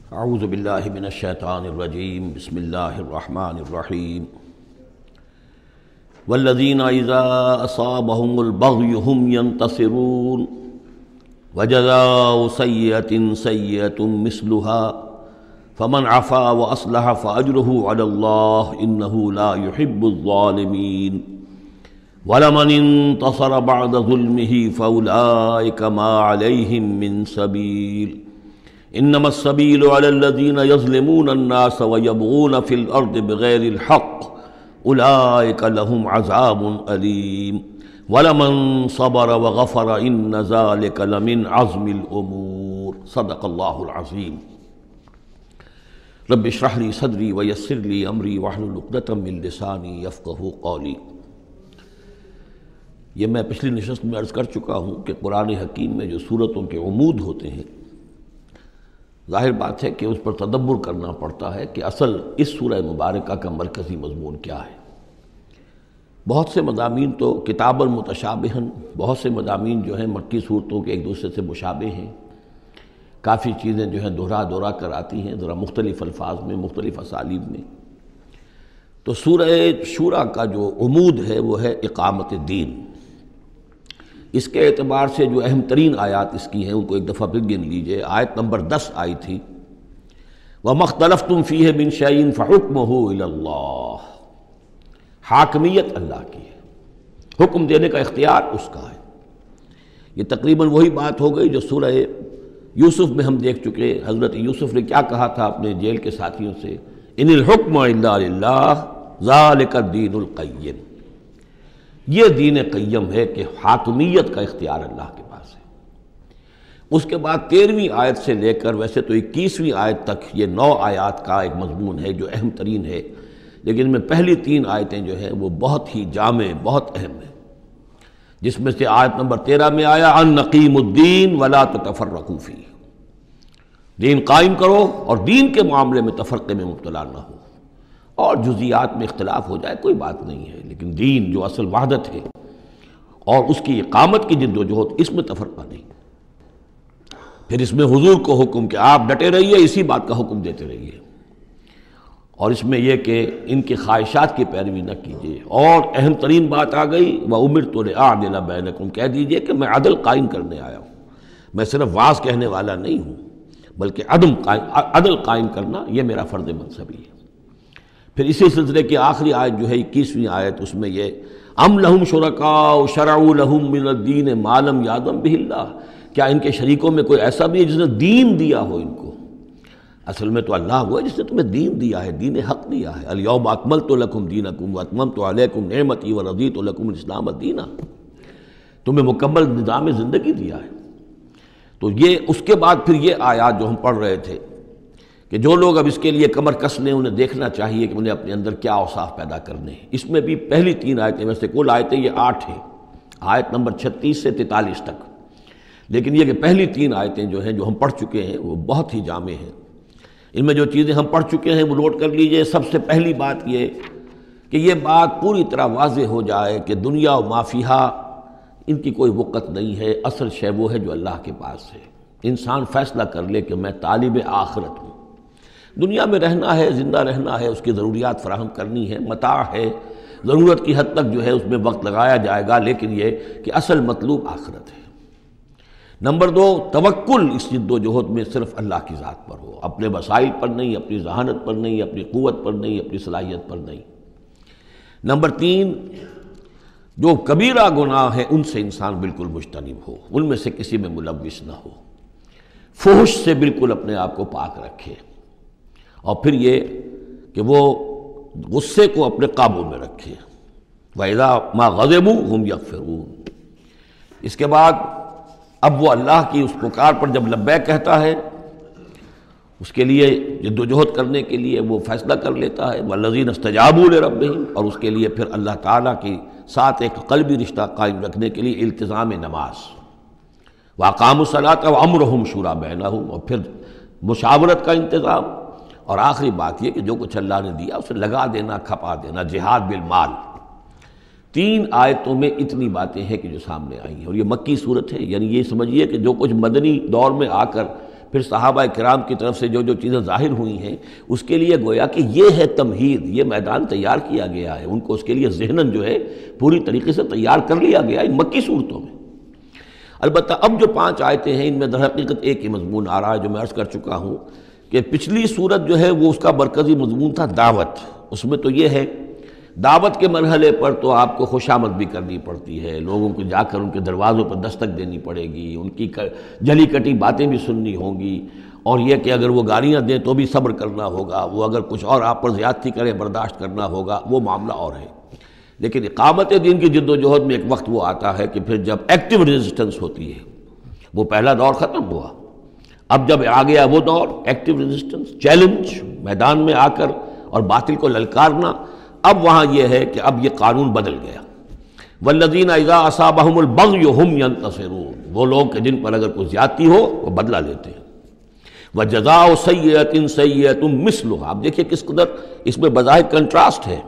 اعوذ باللہ من الشیطان الرجیم بسم اللہ الرحمن الرحیم والذین اذا اصابهم البغی هم ينتصرون وجزاء سیئة سیئة مثلها فمن عفا واصلح فاجرہ علی اللہ انہ لا يحب الظالمین وَلَمَنِ انتصر بعد ظلمه فَأُولَئِكَ مَا عَلَيْهِم مِّن سَبِيلٍ إِنَّمَا السَّبِيلُ عَلَى الَّذِينَ يَظْلِمُونَ النَّاسَ وَيَبْغُونَ فِي الْأَرْضِ بِغَيْرِ الْحَقِّ أُولَئِكَ لَهُمْ عَذَابٌ أَلِيمٌ وَلَمَن صَبَرَ وَغَفَرَ إِنَّ ذَلِكَ لَمِنْ عَزْمِ الْأُمُورِ صدق اللہ العظیم۔ رب اشرح لي صدری ویسر لي امری واحلل عقدۃ من لسانی یفقہوا قولی۔ یہ میں پچھلی نشست میں عرض کر چکا ہوں کہ قرآن حکیم میں جو صورتوں کے عمود ہوتے ہیں، ظاہر بات ہے کہ اس پر تدبر کرنا پڑتا ہے کہ اصل اس سورہ مبارکہ کا مرکزی مضمون کیا ہے۔ بہت سے مضامین تو کتاباً متشابہاً، بہت سے مضامین جو ہیں مکی صورتوں کے ایک دوسرے سے مشابہ ہیں، کافی چیزیں جو ہیں دہرا کر آتی ہیں ذرا مختلف الفاظ میں، مختلف اسالیب میں۔ تو سورہ شورى کا جو عمود ہے وہ ہے اقامت دین۔ اس کے اعتبار سے جو اہم ترین آیات اس کی ہیں ان کو ایک دفعہ پھر گن لیجئے۔ آیت نمبر 10 آئی تھی وَمَا اخْتَلَفْتُمْ فِيهِ مِنْ شَيْءٍ فَحُكْمُهُ إِلَى اللَّهِ۔ حاکمیت اللہ کی ہے، حکم دینے کا اختیار اس کا ہے۔ یہ تقریباً وہی بات ہو گئی جو سورہ یوسف میں ہم دیکھ چکے۔ حضرت یوسف نے کیا کہا تھا اپنے جیل کے ساتھیوں سے؟ إِنِ الْحُكْمُ إِلَّا لِلَّهِ ذَلِكَ الدِّينُ الْقَيِّمُ۔ یہ دین قیم ہے کہ حاکمیت کا اختیار اللہ کے پاس ہے۔ اس کے بعد 13ویں آیت سے لے کر ویسے تو 21ویں آیت تک یہ 9 آیات کا ایک مضمون ہے جو اہم ترین ہے، لیکن میں پہلی 3 آیتیں جو ہیں وہ بہت ہی جامع، بہت اہم ہیں، جس میں سے آیت نمبر 13 میں آیا ان نقیم الدین ولا تتفرقوا فیہ، دین قائم کرو اور دین کے معاملے میں تفرقے میں مبتلا نہ ہو، اور جزیات میں اختلاف ہو جائے کوئی بات نہیں ہے، لیکن دین جو اصل وحدت ہے اور اس کی اقامت کی جد و جہد، اس میں تفرقہ نہیں۔ پھر اس میں حضور کو حکم کہ آپ ڈٹے رہیے، اسی بات کا حکم دیتے رہیے، اور اس میں یہ کہ ان کی خواہشات کی پیروی نہ کیجیے۔ اور اہم ترین بات آ گئی وَأُمِرْتُ لِأَعْدِلَ بَيْنَكُمْ، کہہ دیجئے کہ میں عدل قائم کرنے آیا ہوں، میں صرف واعظ کہنے والا نہیں ہوں، بلکہ عدل قائم کرنا یہ میرا فرض منصبی ہے۔ پھر اسی سلسلے کی آخری آیت جو ہے 21ویں آیت، اس میں یہ ام لہم شرکاء شرعوا لہم من الدین ما لم یأذن بہ اللہ، کیا ان کے شریکوں میں کوئی ایسا بھی ہے جس نے دین دیا ہو ان کو؟ اصل میں تو اللہ ہوا ہے جس نے تمہیں دین دیا ہے، دین حق دیا ہے۔ الیوم اکملت لکم دینکم واتممت علیکم نعمتی ورضیت لکم الاسلام دینا، تمہیں مکمل نظام زندگی دیا ہے۔ تو یہ اس کے بعد پھر یہ آیات جو ہم پڑھ رہے تھے کہ جو لوگ اب اس کے لیے کمر کس لیں انہیں دیکھنا چاہیے کہ انہیں اپنے اندر کیا اوصاف پیدا کرنے ہیں۔ اس میں بھی پہلی 3 آیتیں میں سے کل آیتیں یہ 8 ہیں، آیت نمبر 36 سے 43 تک، لیکن یہ کہ پہلی 3 آیتیں جو ہیں جو ہم پڑھ چکے ہیں وہ بہت ہی جامع ہیں۔ ان میں جو چیزیں ہم پڑھ چکے ہیں وہ نوٹ کر لیجئے۔ سب سے پہلی بات یہ کہ یہ بات پوری طرح واضح ہو جائے کہ دنیا و ما فیہا ان کی کوئی وقت نہیں ہے، اصل شے وہ ہے جو اللہ کے پاس ہے۔ انسان فیصلہ کر لے کہ میں طالب آخرت ہوں، دنیا میں رہنا ہے، زندہ رہنا ہے، اس کی ضروریات فراہم کرنی ہے، متاع ہے، ضرورت کی حد تک جو ہے اس میں وقت لگایا جائے گا، لیکن یہ کہ اصل مطلوب آخرت ہے۔ نمبر 2، توکل اس جد و جہد میں صرف اللہ کی ذات پر ہو، اپنے وسائل پر نہیں، اپنی ذہانت پر نہیں، اپنی قوت پر نہیں، اپنی صلاحیت پر نہیں۔ نمبر 3، جو کبیرہ گناہ ہیں ان سے انسان بالکل مجتنب ہو، ان میں سے کسی میں ملوث نہ ہو، فحش سے بالکل اپنے آپ کو پاک رکھے، اور پھر یہ کہ وہ غصے کو اپنے قابو میں رکھے۔ وَإِذَا مَا غَضِبُوا هُمْ يَغْفِرُونَ۔ اس کے بعد اب وہ اللہ کی اس پکار پر جب لبیک کہتا ہے، اس کے لیے جد و جہد کرنے کے لیے وہ فیصلہ کر لیتا ہے وَالَّذِينَ اسْتَجَابُوا لِرَبِّهِمْ، اور اس کے لیے پھر اللہ تعالیٰ کی ساتھ ایک قلبی رشتہ قائم رکھنے کے لیے التزام نماز، وَأَقَامُوا الصَّلَاةَ وَأَمْرُهُمْ شُورَىٰ بَيْنَهُمْ، اور پھر مشاورت کا انتظام، اور آخری بات یہ کہ جو کچھ اللہ نے دیا اسے لگا دینا، کھپا دینا، جہاد بالمال۔ 3 آیتوں میں اتنی باتیں ہیں کہ جو سامنے آئی ہیں، اور یہ مکی صورت ہے، یعنی یہ سمجھیے کہ جو کچھ مدنی دور میں آ کر پھر صحابہ کرام کی طرف سے جو جو چیزیں ظاہر ہوئی ہیں اس کے لیے گویا کہ یہ ہے تمہید، یہ میدان تیار کیا گیا ہے، ان کو اس کے لیے ذہناً جو ہے پوری طریقے سے تیار کر لیا گیا ان مکی صورتوں میں۔ البتہ اب جو 5 آیتیں ہیں ان میں در حقیقت ایک ہی مضمون آ رہا ہے جو میں عرض کر چکا ہوں کہ پچھلی صورت جو ہے وہ اس کا مرکزی مضمون تھا دعوت، اس میں تو یہ ہے دعوت کے مرحلے پر تو آپ کو خوشامد بھی کرنی پڑتی ہے، لوگوں کو جا کر ان کے دروازوں پر دستک دینی پڑے گی، ان کی جلی کٹی باتیں بھی سننی ہوں گی، اور یہ کہ اگر وہ گالیاں دیں تو بھی صبر کرنا ہوگا، وہ اگر کچھ اور آپ پر زیادتی کریں برداشت کرنا ہوگا، وہ معاملہ اور ہے۔ لیکن اقامت دین کی جد و جہد میں ایک وقت وہ آتا ہے کہ پھر جب ایکٹیو ریزسٹنس ہوتی ہے، وہ پہلا دور ختم ہوا، اب جب آ گیا وہ دور ایکٹیو ریزسٹنس، چیلنج، میدان میں آ کر اور باطل کو للکارنا، اب وہاں یہ ہے کہ اب یہ قانون بدل گیا۔ والذین اذا اصابہم البغی ہم ینتصرون، وہ لوگ کہ جن پر اگر کوئی زیادتی ہو وہ بدلہ لیتے ہیں۔ وجزاء سیئۃ سیئۃ مثلھا، اب دیکھیے کس قدر اس میں بظاہر کنٹراسٹ ہے،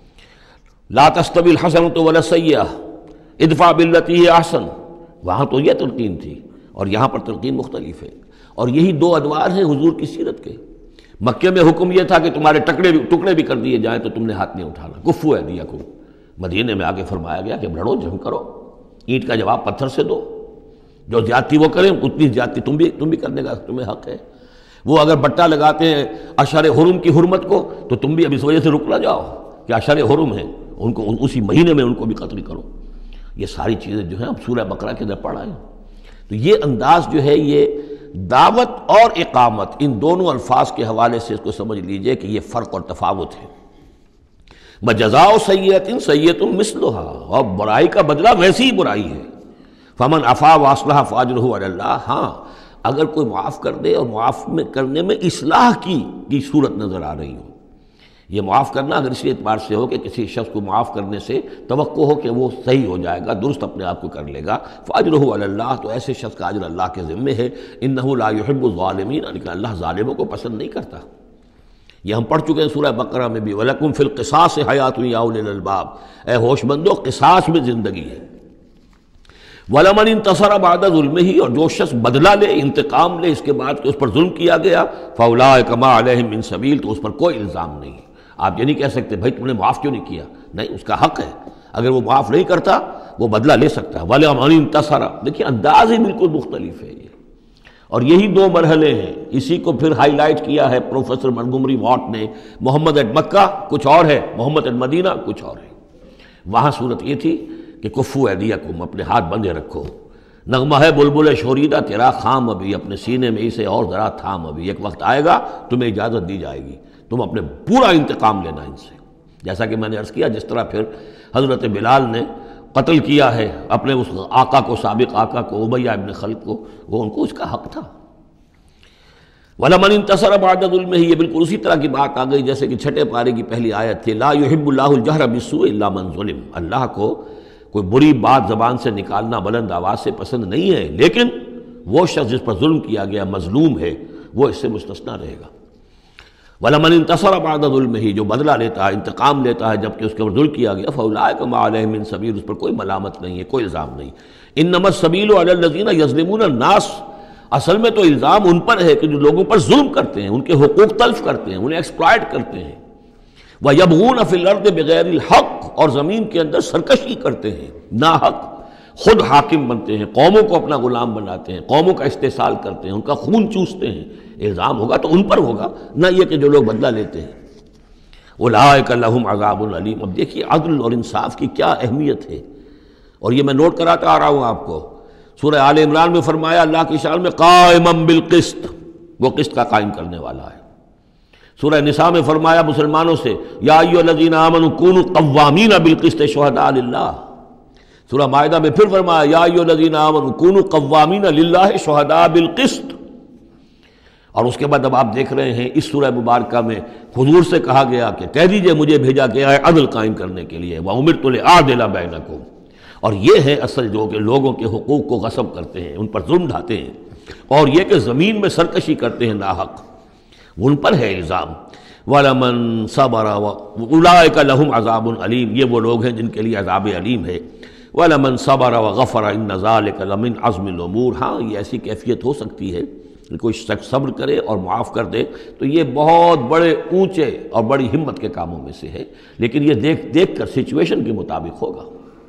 لا تستوی الحسنۃ ولا السیئۃ ادفع بالتی ہی احسن، وہاں تو یہ تلقین تھی اور یہاں پر تلقین مختلف ہے، اور یہی 2 ادوار ہیں حضور کی سیرت کے۔ مکے میں حکم یہ تھا کہ تمہارے ٹکڑے بھی کر دیے جائیں تو تم نے ہاتھ نہیں اٹھانا، کفو ایدیکم۔ مدینے میں آگے فرمایا گیا کہ لڑو، جنگ کرو، اینٹ کا جواب پتھر سے دو، جو زیادتی وہ کریں اتنی زیادتی تم بھی کرنے کا تمہیں حق ہے۔ وہ اگر بٹا لگاتے ہیں اشہر حرم کی حرمت کو تو تم بھی اب اس وجہ سے رک نہ جاؤ کہ اشہر حرم ہیں، ان کو اسی مہینے میں ان کو بھی قتل کرو۔ یہ ساری چیزیں جو ہیں اب سورہ بقرہ کے اندر پڑھا ہے۔ تو یہ انداز جو ہے یہ دعوت اور اقامت، ان دونوں الفاظ کے حوالے سے اس کو سمجھ لیجئے کہ یہ فرق اور تفاوت ہے۔ وجزاء سیئۃ سیئۃ مثلھا، اور برائی کا بدلہ ویسی ہی برائی ہے۔ فمن عفا واصلح فاجرہ علی اللہ، ہاں اگر کوئی معاف کر دے اور معاف کرنے میں اصلاح کی صورت نظر آ رہی ہو، یہ معاف کرنا اگر اسی اعتبار سے ہو کہ کسی شخص کو معاف کرنے سے توقع ہو کہ وہ صحیح ہو جائے گا، درست اپنے آپ کو کر لے گا، فاجرہ علی اللہ، تو ایسے شخص کا اجر اللہ کے ذمے ہے۔ انہ لا یحب الظالمین، لیکن اللہ ظالموں کو پسند نہیں کرتا۔ یہ ہم پڑھ چکے ہیں سورہ بقرہ میں بھی، وَلَكُمْ فِي الْقِصَاصِ حَيَاةٌ يَا أُولِي الْأَلْبَابِ، اے ہوش مندو قصاص میں زندگی ہے۔ وَلَمَنِ انتصر بعد ظلمہ، اور جو شخص بدلہ لے، انتقام لے اس کے بعد کہ اس پر ظلم کیا گیا، فَأُولَٰئِکَ مَا عَلَيْهِم مِّن سَبِیل، تو اس پر کوئی الزام نہیں ہے۔ آپ یہ نہیں کہہ سکتے بھائی تم نے معاف کیوں نہیں کیا، نہیں، اس کا حق ہے، اگر وہ معاف نہیں کرتا وہ بدلہ لے سکتا ہے۔ وَلَمَنِ انتصر، دیکھیے انداز ہی بالکل مختلف ہے یہ، اور یہی 2 مرحلے ہیں، اسی کو پھر ہائی لائٹ کیا ہے پروفیسر منگومری واٹ نے۔ محمد ایٹ مکہ کچھ اور ہے، محمد ایٹ مدینہ کچھ اور ہے۔ وہاں صورت یہ تھی کہ کفو ایدیکم، اپنے ہاتھ بندھے رکھو، نغمہ ہے بلبل شوریدہ تیرا خام ابھی، اپنے سینے میں اسے اور ذرا تھام، ابھی ایک وقت آئے گا تمہیں اجازت دی جائے گی، تم اپنے پورا انتقام لینا ان سے۔ جیسا کہ میں نے عرض کیا، جس طرح پھر حضرت بلال نے قتل کیا ہے اپنے اس آقا کو، سابق آقا کو، امیہ ابن خلف کو، وہ ان کو اس کا حق تھا۔ وَلَمَنِ انتصر بعد ظلمہ، یہ بالکل اسی طرح کی بات آ گئی جیسے کہ 6 پارے کی پہلی آیت تھی، لا يحب اللہ الجہر بالسوء الا من ظلم، اللہ کو کوئی بری بات زبان سے نکالنا بلند آواز سے پسند نہیں ہے، لیکن وہ شخص جس پر ظلم کیا گیا مظلوم ہے وہ اس سے مستثنیٰ رہے گا۔ وَلَمَنِ انتصر بعد ظلمہ، جو بدلہ لیتا ہے، انتقام لیتا ہے جبکہ اس کے اوپر ظلم کیا گیا، فَأُولَٰئِکَ مَا عَلَيْهِم مِّن سَبِیل، اس پر کوئی ملامت نہیں ہے، کوئی الزام نہیں۔ اِنَّمَا السَّبِیلُ عَلَى الَّذِینَ یَظْلِمُونَ النَّاسَ، اصل میں تو الزام ان پر ہے کہ جو لوگوں پر ظلم کرتے ہیں، ان کے حقوق تلف کرتے ہیں، انہیں ایکسپلائٹ کرتے ہیں۔ وَيَبْغُونَ فِي الْأَرْضِ بِغَيْرِ الْحَقِّ، اور زمین کے اندر سرکشی کرتے ہیں ناحق، خود حاکم بنتے ہیں، قوموں کو اپنا غلام بناتے ہیں، قوموں کا استحصال کرتے ہیں، ان کا خون چوستے ہیں۔ الزام ہوگا تو ان پر ہوگا، نہ یہ کہ جو لوگ بدلہ لیتے ہیں۔ اولئک لہم عذاب علیم، اب دیکھیے عدل اور انصاف کی کیا اہمیت ہے، اور یہ میں نوٹ کراتا آ رہا ہوں آپ کو۔ سورہ آل عمران میں فرمایا اللہ کی شان میں قائما بالقسط، وہ قسط کا قائم کرنے والا ہے۔ سورہ نساء میں فرمایا مسلمانوں سے یا ایھا الذین آمنوا کونوا قوامین بالقسط شہداء للہ۔ سورہ مائدہ میں پھر فرمایا یا ایھا الذین آمنوا کونوا قوامین للہ شہداء بالقسط۔ اور اس کے بعد اب آپ دیکھ رہے ہیں اس سورہ مبارکہ میں حضور سے کہا گیا کہ کہہ دیجئے مجھے بھیجا گیا ہے عدل قائم کرنے کے لیے، وَأُمِرْتُ لِأَعْدِلَ بَيْنَكُمْ، اور یہ ہے اصل جو کہ لوگوں کے حقوق کو غصب کرتے ہیں، ان پر ظلم ڈھاتے ہیں، اور یہ کہ زمین میں سرکشی کرتے ہیں ناحق، ان پر ہے الزام۔ وَلَمَنْ صَبَرَ أُولَٰئِکَ لَهُمْ عَذَابٌ عَلِيمٌ، یہ وہ لوگ ہیں جن کے لیے عذاب علیم ہے۔ وَلَمَنْ صَبَرَ وَغَفَرَ إِنَّ ذَلِكَ لَمِنْ عَزْمِ الْأُمُورِ، ہاں یہ ایسی کیفیت ہو سکتی ہے کوئی شخص صبر کرے اور معاف کر دے تو یہ بہت بڑے اونچے اور بڑی ہمت کے کاموں میں سے ہے، لیکن یہ دیکھ کر سچویشن کے مطابق ہوگا۔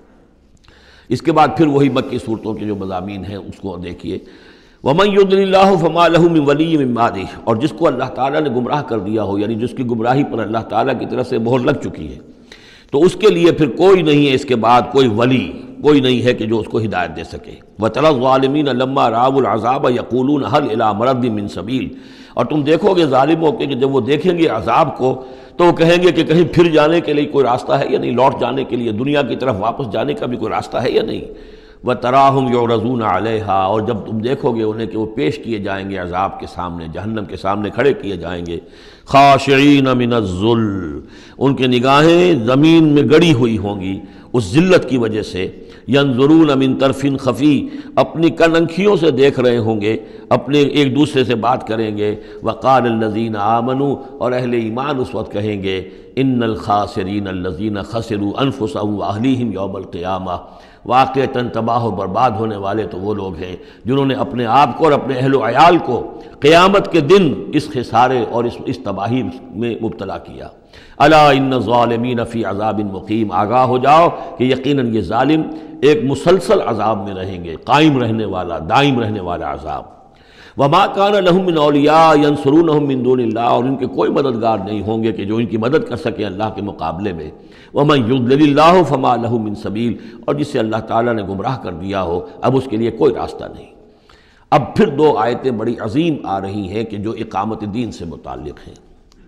اس کے بعد پھر وہی مکی صورتوں کے جو مضامین ہیں اس کو دیکھیے، وَمَن يُضْلِلِ اللَّهُ فَمَا لَهُ مِن وَلِيٍّ مِّن بَعْدِهِ، اور جس کو اللہ تعالیٰ نے گمراہ کر دیا ہو، یعنی جس کی گمراہی پر اللہ تعالیٰ کی طرف سے مہر لگ چکی ہے، تو اس کے لیے پھر کوئی نہیں ہے اس کے بعد کوئی ولی، کوئی نہیں ہے کہ جو اس کو ہدایت دے سکے۔ وَتَرَى الظَّالِمِينَ لَمَّا رَأَوُا الْعَذَابَ يَقُولُونَ هَلْ إِلَىٰ مَرَدٍ مِّن سَبِيلٍ، اور تم دیکھو گے ظالموں کے کہ جب وہ دیکھیں گے عذاب کو تو وہ کہیں گے کہ کہیں پھر جانے کے لیے کوئی راستہ ہے یا نہیں، لوٹ جانے کے لیے دنیا کی طرف واپس جانے کا بھی کوئی راستہ ہے یا نہیں۔ وَتَرَاهُمْ يُعْرَضُونَ عَلَيْهَا، اور جب تم دیکھو گے انہیں کہ وہ پیش کیے جائیں گے عذاب کے سامنے، جہنم کے سامنے کھڑے کیے جائیں گے، خاشعین من الذل، ان کے نگاہیں زمین میں گڑی ہوئی ہوں گی اس ذلت کی وجہ سے، ینظرون من طرف خفی، اپنی کننکھیوں سے دیکھ رہے ہوں گے، اپنے ایک دوسرے سے بات کریں گے۔ وقال الذین آمنوا، اور اہل ایمان اس وقت کہیں گے، ان الخاسرین الذین خسروا انفسهم واہلیہم یوم القیامہ، واقعتاً تباہ و برباد ہونے والے تو وہ لوگ ہیں جنہوں نے اپنے آپ کو اور اپنے اہل و عیال کو قیامت کے دن اس خسارے اور اس تباہی میں مبتلا کیا۔ الا ان الظالمین فی عذاب مقیم، آگاہ ہو جاؤ کہ یقیناً یہ ظالم ایک مسلسل عذاب میں رہیں گے، قائم رہنے والا، دائم رہنے والا عذاب۔ وما کان لہم من اولیاء ینصرونہم من دون اللہ، اور ان کے کوئی مددگار نہیں ہوں گے کہ جو ان کی مدد کر سکیں اللہ کے مقابلے میں۔ ومن یضلل اللہ فما لہ من سبیل، اور جسے اللہ تعالیٰ نے گمراہ کر دیا ہو اب اس کے لیے کوئی راستہ نہیں۔ اب پھر دو آیتیں بڑی عظیم آ رہی ہیں کہ جو اقامت دین سے متعلق ہیں۔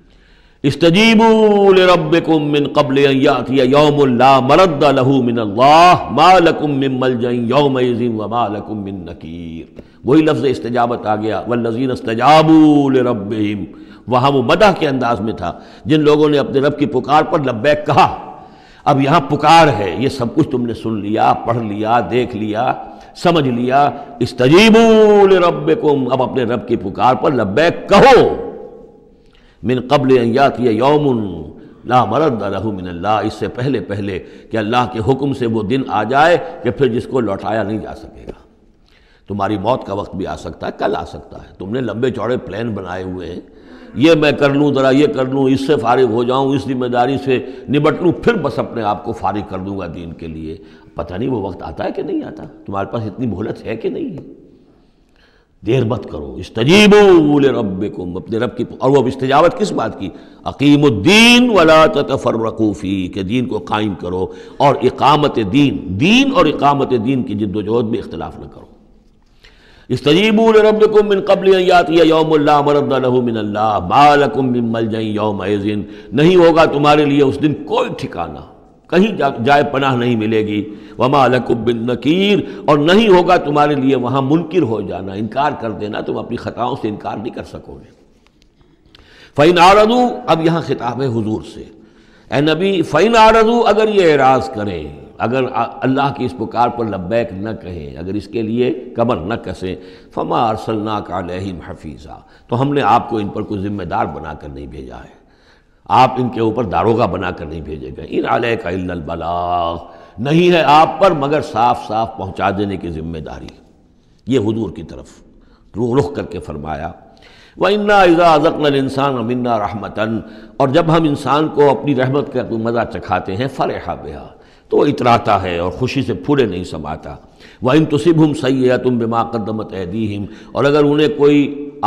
استجیبوا لربکم من قبل ان یأتی یوم لا مرد لہ من اللہ ما لکم من ملجأ یومئذ وما لکم من نکیر، وہی لفظ استجابت آ گیا، والذین استجابوا لربہم، وہاں وہ مدح کے انداز میں تھا جن لوگوں نے اپنے رب کی پکار پر لبیک کہا، اب یہاں پکار ہے، یہ سب کچھ تم نے سن لیا، پڑھ لیا، دیکھ لیا، سمجھ لیا۔ استجیبوا لربکم، اب اپنے رب کی پکار پر لبیک کہو، من قبل ان یاتی یوم لا مرد لہ من اللہ، اس سے پہلے کہ اللہ کے حکم سے وہ دن آ جائے کہ پھر جس کو لوٹایا نہیں جا سکے گا۔ تمہاری موت کا وقت بھی آ سکتا ہے، کل آ سکتا ہے، تم نے لمبے چوڑے پلان بنائے ہوئے ہیں، یہ میں کر لوں، ذرا یہ کر لوں، اس سے فارغ ہو جاؤں، اس ذمہ داری سے نمٹ لوں، پھر بس اپنے آپ کو فارغ کر دوں گا دین کے لیے۔ پتہ نہیں وہ وقت آتا ہے کہ نہیں آتا، تمہارے پاس اتنی مہلت ہے کہ نہیں ہے، دیر مت کرو۔ استجیبوا لربکم، اپنے رب کی، اور وہ استجابت کس بات کی؟ اقیموا الدین ولا تتفرقوا فیہ، کہ دین کو قائم کرو اور اقامت دین اور اقامت دین کی جد و جہد میں اختلاف نہ کرو۔ استجیبوا لربکم من قبل ان یاتی یوم لا مرد لہ من اللہ ما لکم من ملجأ یومئذ، نہیں ہوگا تمہارے لیے اس دن کوئی ٹھکانہ، کہیں جائے پناہ نہیں ملے گی۔ وما لکم من نکیر، اور نہیں ہوگا تمہارے لیے وہاں منکر ہو جانا، انکار کر دینا، تم اپنی خطاؤں سے انکار نہیں کر سکو گے۔ فإن اعرضوا، اب یہاں خطاب ہے حضور سے، اے نبی، فإن اعرضوا، اگر یہ اعراض کریں، اگر اللہ کی اس پکار پر لبیک نہ کہیں، اگر اس کے لیے کمر نہ کسیں، فما ارسلناک علیہم حفیظا، تو ہم نے آپ کو ان پر کوئی ذمہ دار بنا کر نہیں بھیجا ہے، آپ ان کے اوپر داروغہ بنا کر نہیں بھیجے گئے۔ ان علیک الا البلاغ، نہیں ہے آپ پر مگر صاف پہنچا دینے کی ذمہ داری۔ یہ حضور کی طرف رخ کر کے فرمایا۔ وَإِنَّا إِذَا أَذَقْنَا الْإِنسَانَ مِنَّا رَحْمَةً، اور جب ہم انسان کو اپنی رحمت کا کوئی مزہ چکھاتے ہیں، فرح بہا، تو وہ اتراتا ہے اور خوشی سے پھولے نہیں سماتا۔ وَإِن تُصِبْهُمْ سَيِّئَةٌ بِمَا قَدَّمَتْ أَيْدِيهِمْ، اور اگر انہیں کوئی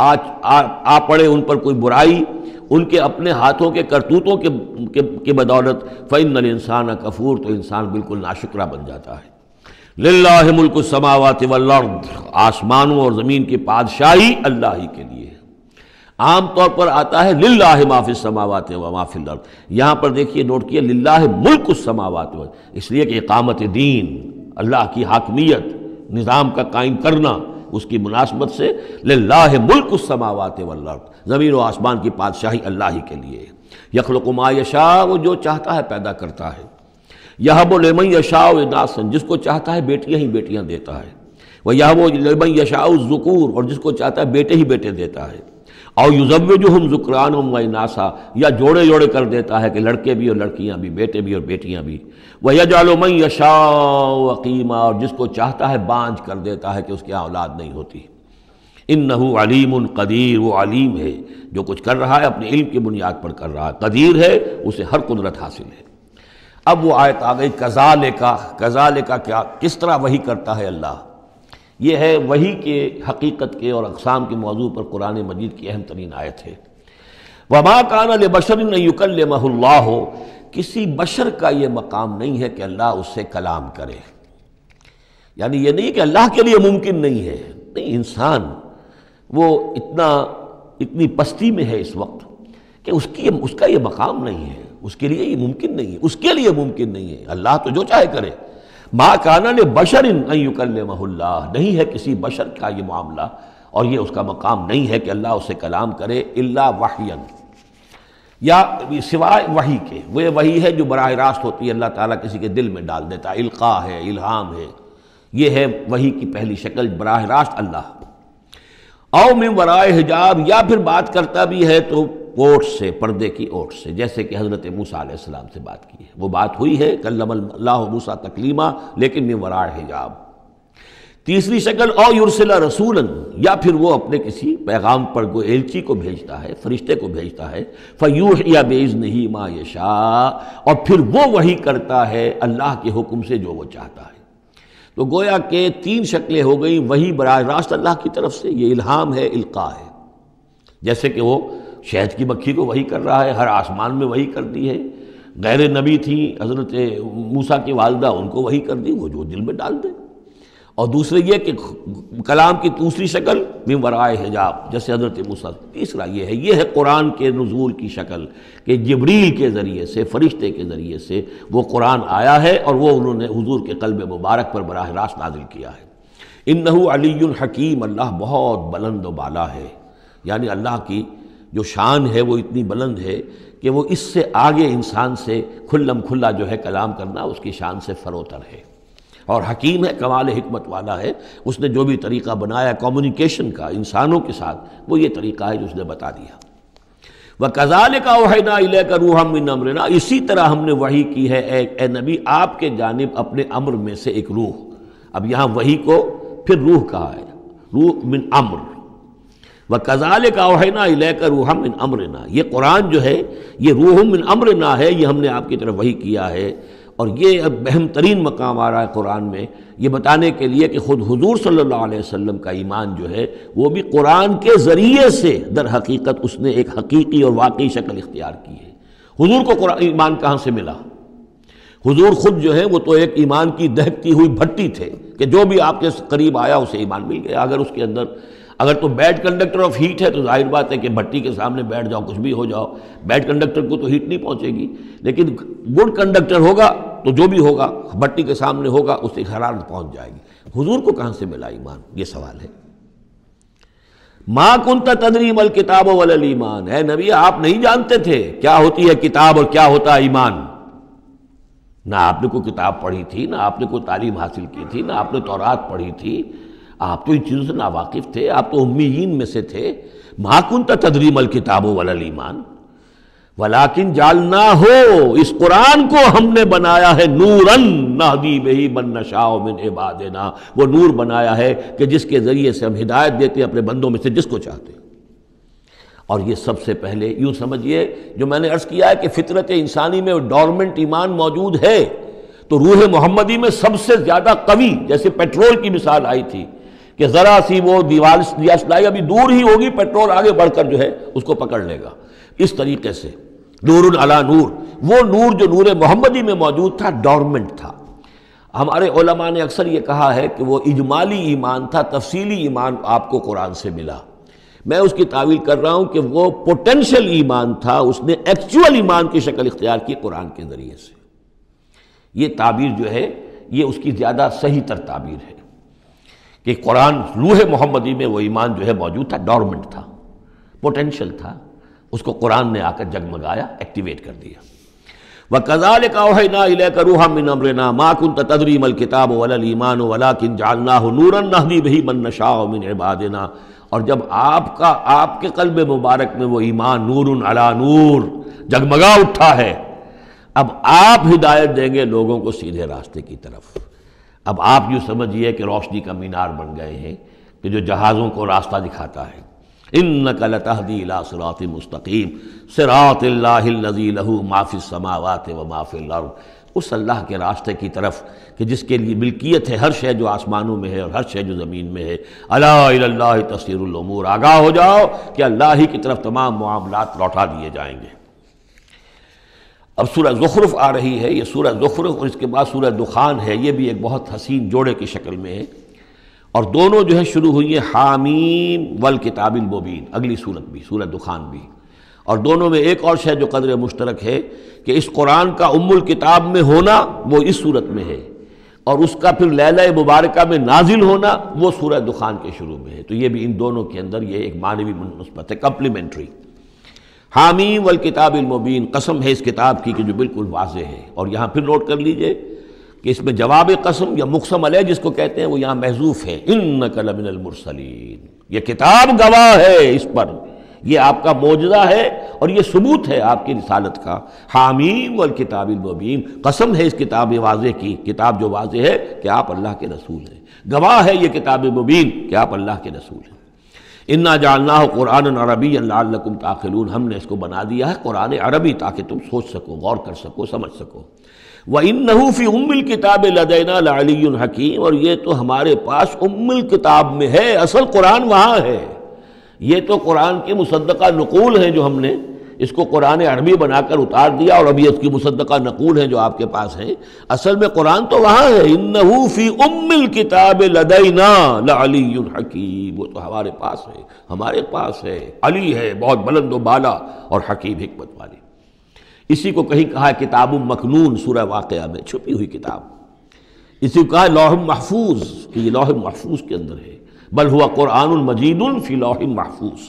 آ پڑے ان پر کوئی برائی ان کے اپنے ہاتھوں کے کرتوتوں کے بدولت، فَإِنَّ الْإِنسَانَ كَفُورٌ، تو انسان بالکل ناشکرہ بن جاتا ہے۔ للہ ملک السماوات والارض، آسمانوں اور زمین کی بادشاہی اللہ ہی کے لیے ہے۔ عام طور پر آتا ہے للہ ما فی السماوات و ما فی الارض، یہاں پر دیکھیے نوٹ کیے للہ ملک السماوات، اس لیے کہ اقامت دین، اللہ کی حاکمیت، نظام کا قائم کرنا، اس کی مناسبت سے للہ ملک السماوات والارض، زمین و آسمان کی بادشاہی اللہ ہی کے لیے۔ یخلق ما یشاء، وہ جو چاہتا ہے پیدا کرتا ہے۔ یہب لمن یشاء اناثا، جس کو چاہتا ہے بیٹیاں ہی بیٹیاں دیتا ہے۔ ویہب لمن یشاء الذکور، اور جس کو چاہتا ہے بیٹے ہی بیٹے دیتا ہے۔ او یزوجہم ذکرانا و اناثا، یا جوڑے جوڑے کر دیتا ہے کہ لڑکے بھی اور لڑکیاں بھی، بیٹے بھی اور بیٹیاں بھی۔ ویجعل من یشاء عقیما، اور جس کو چاہتا ہے بانجھ کر دیتا ہے کہ اس کی اولاد نہیں ہوتی۔ انہ علیم قدیر، وہ علیم ہے، جو کچھ کر رہا ہے اپنے علم کی بنیاد پر کر رہا ہے، قدیر ہے، اسے ہر قدرت حاصل ہے۔ اب وہ آیت آ گئی کذالک کیا، کس طرح وحی کرتا ہے اللہ۔ یہ ہے وحی کے حقیقت کے اور اقسام کے موضوع پر قرآن مجید کی اہم ترین آیت ہے۔ وما کان لبشر ان یکلمہ اللہ، کسی بشر کا یہ مقام نہیں ہے کہ اللہ اس سے کلام کرے، یعنی یہ نہیں کہ اللہ کے لیے ممکن نہیں ہے، نہیں، انسان وہ اتنی پستی میں ہے اس وقت کہ اس کا یہ مقام نہیں ہے، اس کے لیے یہ ممکن نہیں ہے، اس کے لیے ممکن نہیں ہے، اللہ تو جو چاہے کرے۔ ما کان لبشر ان یکلمہ اللہ، نہیں ہے کسی بشر کا یہ معاملہ اور یہ اس کا مقام نہیں ہے کہ اللہ اسے کلام کرے، الا وحیا، یا سوائے وحی کے، وہ وحی ہے جو براہ راست ہوتی ہے، اللہ تعالیٰ کسی کے دل میں ڈال دیتا ہے، القاء ہے، الہام ہے، یہ ہے وحی کی پہلی شکل، براہ راست اللہ۔ او من ورائے حجاب، یا پھر بات کرتا بھی ہے تو اوٹ سے، پردے کی اوٹ سے، جیسے کہ حضرت موسیٰ علیہ السلام سے بات کی ہے، وہ بات ہوئی ہے، کلم اللہ موسیٰ تکلیما، لیکن من ورائے حجاب۔ تیسری شکل او یرسل رسولا، یا پھر وہ اپنے کسی پیغام پر کوئی ایلچی کو بھیجتا ہے، فرشتے کو بھیجتا ہے، فیوحی باذنہ ما یشاء، اور پھر وہ وحی کرتا ہے اللہ کے حکم سے جو وہ چاہتا ہے۔ تو گویا کہ تین شکلیں ہو گئیں، وحی براہ راست اللہ کی طرف سے، یہ الہام ہے، القاء ہے، جیسے کہ وہ شہد کی مکھی کو وحی کر رہا ہے، ہر آسمان میں وحی کر دی ہے۔ غیر نبی تھی حضرت موسیٰ کی والدہ، ان کو وحی کر دی، وہ جو دل میں ڈال دے۔ اور دوسرے یہ کہ کلام کی دوسری شکل من ورائے حجاب، جیسے حضرت موسیٰ۔ تیسرا یہ ہے قرآن کے نزول کی شکل، کہ جبریل کے ذریعے سے، فرشتے کے ذریعے سے وہ قرآن آیا ہے اور وہ انہوں نے حضور کے قلب مبارک پر براہ راست نازل کیا ہے۔ انہ علی حکیم، اللہ بہت بلند و بالا ہے، یعنی اللہ کی جو شان ہے وہ اتنی بلند ہے کہ وہ اس سے آگے انسان سے کھلم کھلا جو ہے کلام کرنا اس کی شان سے فروتر ہے، اور حکیم ہے، کمال حکمت والا ہے۔ اس نے جو بھی طریقہ بنایا کمیونیکیشن کا انسانوں کے ساتھ، وہ یہ طریقہ ہے جو اس نے بتا دیا۔ وَكَذَلِكَ أَوْحَيْنَا إِلَيْكَ رُوحًا مِّنْ أَمْرِنَا، اسی طرح ہم نے وحی کی ہے اے نبی آپ کے جانب اپنے امر میں سے ایک روح۔ اب یہاں وحی کو پھر روح کہا ہے، روح من امر۔ وَكَذَلِكَ أَوْحَيْنَا إِلَيْكَ رُوحًا مِّنْ أَمْرِنَا، یہ قرآن جو ہے یہ روح من امرنا ہے، یہ ہم نے آپ کی طرف وحی کیا ہے۔ اور یہ اب اہم ترین مقام آ رہا ہے قرآن میں، یہ بتانے کے لیے کہ خود حضور صلی اللہ علیہ وسلم کا ایمان جو ہے وہ بھی قرآن کے ذریعے سے در حقیقت اس نے ایک حقیقی اور واقعی شکل اختیار کی ہے۔ حضور کو قرآن ایمان کہاں سے ملا؟ حضور خود جو ہے وہ تو ایک ایمان کی دہکتی ہوئی بھٹی تھے کہ جو بھی آپ کے قریب آیا اسے ایمان مل گیا۔ اگر اس کے اندر اگر تو بیڈ کنڈکٹر آف ہیٹ ہے تو ظاہر بات ہے کہ بھٹی کے سامنے بیٹھ جاؤ، کچھ بھی ہو جاؤ، بیڈ کنڈکٹر کو تو ہیٹ نہیں پہنچے گی، لیکن گڈ کنڈکٹر ہوگا تو جو بھی ہوگا بھٹی کے سامنے ہوگا اسے حرارت پہنچ جائے گی۔ حضور کو کہاں سے ملا ایمان؟ یہ سوال ہے۔ ما کنت تدری ما الکتاب ولا الایمان، اے نبی آپ نہیں جانتے تھے کیا ہوتی ہے کتاب اور کیا ہوتا ہے ایمان۔ نہ آپ نے کوئی کتاب پڑھی تھی، نہ آپ نے کوئی تعلیم حاصل کی تھی، نہ آپ نے تورات پڑھی تھی، آپ تو ان چیزوں سے ناواقف تھے، آپ تو امیین میں سے تھے۔ ما کنت تدری ما الکتاب ولا الایمان ولیکن جعلناہ، اس قرآن کو ہم نے بنایا ہے نوراً نہدی بہ من نشاء من عبادنا، وہ نور بنایا ہے کہ جس کے ذریعے سے ہم ہدایت دیتے ہیں اپنے بندوں میں سے جس کو چاہتے ہیں۔ اور یہ سب سے پہلے یوں سمجھیے، جو میں نے عرض کیا ہے کہ فطرت انسانی میں ڈورمنٹ ایمان موجود ہے، تو روح محمدی میں سب سے زیادہ قوی، جیسے پیٹرول کی مثال آئی تھی کہ ذرا سی وہ دیوار سلائی ابھی دور ہی ہوگی، پیٹرول آگے بڑھ کر جو ہے اس کو پکڑ لے گا۔ اس طریقے سے نور علی نور، وہ نور جو نور محمدی میں موجود تھا ڈورمنٹ تھا۔ ہمارے علماء نے اکثر یہ کہا ہے کہ وہ اجمالی ایمان تھا، تفصیلی ایمان آپ کو قرآن سے ملا۔ میں اس کی تعویل کر رہا ہوں کہ وہ پوٹینشل ایمان تھا، اس نے ایکچوئل ایمان کی شکل اختیار کی قرآن کے ذریعے سے۔ یہ تعبیر جو ہے یہ اس کی زیادہ صحیح تر تعبیر ہے کہ قرآن روح محمدی میں وہ ایمان جو ہے موجود تھا، ڈورمنٹ تھا، پوٹینشل تھا، اس کو قرآن نے آ کر جگمگایا، ایکٹیویٹ کر دیا۔ وَكَذَلِكَ أَوْحَيْنَا إِلَيْكَ رُوحًا مِّنْ أَمْرِنَا مَا كُنْتَ تَدْرِي مَا الْكِتَابُ وَلَا الْإِيمَانُ وَلَٰكِنْ جَعَلْنَاهُ نُورًا نَهْدِي بِهِ مَن نَّشَاءُ مِنْ عِبَادِنَا، اور جب آپ کے قلب مبارک میں وہ ایمان نور علی نور جگمگا اٹھا ہے، اب آپ ہدایت دیں گے لوگوں کو سیدھے راستے کی طرف۔ اب آپ یوں سمجھیے کہ روشنی کا مینار بن گئے ہیں، کہ جو جہازوں کو راستہ دکھاتا ہے۔ انک لتہدی الی صراط مستقیم صراط اللہ الذی لہ ما فی السماوات و ما فی الارض، اس اللہ کے راستے کی طرف کہ جس کے لیے ملکیت ہے ہر شے جو آسمانوں میں ہے اور ہر شے جو زمین میں ہے۔ الا الی اللہ تصیر الامور، آگاہ ہو جاؤ کہ اللہ ہی کی طرف تمام معاملات لوٹا دیے جائیں گے۔ اب سورہ زخرف آ رہی ہے، یہ سورہ زخرف اور اس کے بعد سورہ دخان ہے، یہ بھی ایک بہت حسین جوڑے کی شکل میں ہے، اور دونوں جو ہے شروع ہوئی ہیں حامیم والکتاب المبین، اگلی صورت بھی سورہ دخان بھی، اور دونوں میں ایک اور شے جو قدر مشترک ہے کہ اس قرآن کا ام الکتاب میں ہونا وہ اس صورت میں ہے، اور اس کا پھر لیلہ مبارکہ میں نازل ہونا وہ سورہ دخان کے شروع میں ہے، تو یہ بھی ان دونوں کے اندر یہ ایک معنوی نسبت ہے، کمپلیمنٹری۔ حامیم والکتاب المبین، قسم ہے اس کتاب کی کہ جو بالکل واضح ہے، اور یہاں پھر نوٹ کر لیجئے کہ اس میں جواب قسم یا مقسم علیہ جس کو کہتے ہیں وہ یہاں محذوف ہے، انک لمن المرسلین، یہ کتاب گواہ ہے اس پر، یہ آپ کا معجزہ ہے اور یہ ثبوت ہے آپ کی رسالت کا۔ حامیم والکتاب المبین، قسم ہے اس کتاب واضح کی، کتاب جو واضح ہے کہ آپ اللہ کے رسول ہیں، گواہ ہے یہ کتاب مبین کہ آپ اللہ کے رسول ہیں۔ انا جعلناہ قرآنا عربیا لعلکم تعقلون، ہم نے اس کو بنا دیا ہے قرآن عربی تاکہ تم سوچ سکو، غور کر سکو، سمجھ سکو۔ وَإِنَّهُ فِي أُمِّ الْكِتَابِ لَدَيْنَا لَعَلِيٌّ حَكِيمٌ، اور یہ تو ہمارے پاس ام الکتاب میں ہے، اصل قرآن وہاں ہے، یہ تو قرآن کی مصدقہ نقول ہیں جو ہم نے اس کو قرآن عربی بنا کر اتار دیا، اور ابھی اس کی مصدقہ نقول ہیں جو آپ کے پاس ہیں، اصل میں قرآن تو وہاں ہے۔ اِنَّهُ فِي أُمِّ الْكِتَابِ لَدَيْنَا لَعَلِيٌّ حَكِيمٌ، وہ تو ہمارے پاس ہے، ہمارے پاس ہے، علی ہے، بہت بلند و بالا اور حکیم حکمت والی۔ اسی کو کہیں کہا ہے کتاب مکنون سورہ واقعہ میں، چھپی ہوئی کتاب، اسی کو کہا ہے لوح محفوظ کہ یہ لوح محفوظ کے اندر ہے، بل ہوا قرآن مجید فی لوح محفوظ۔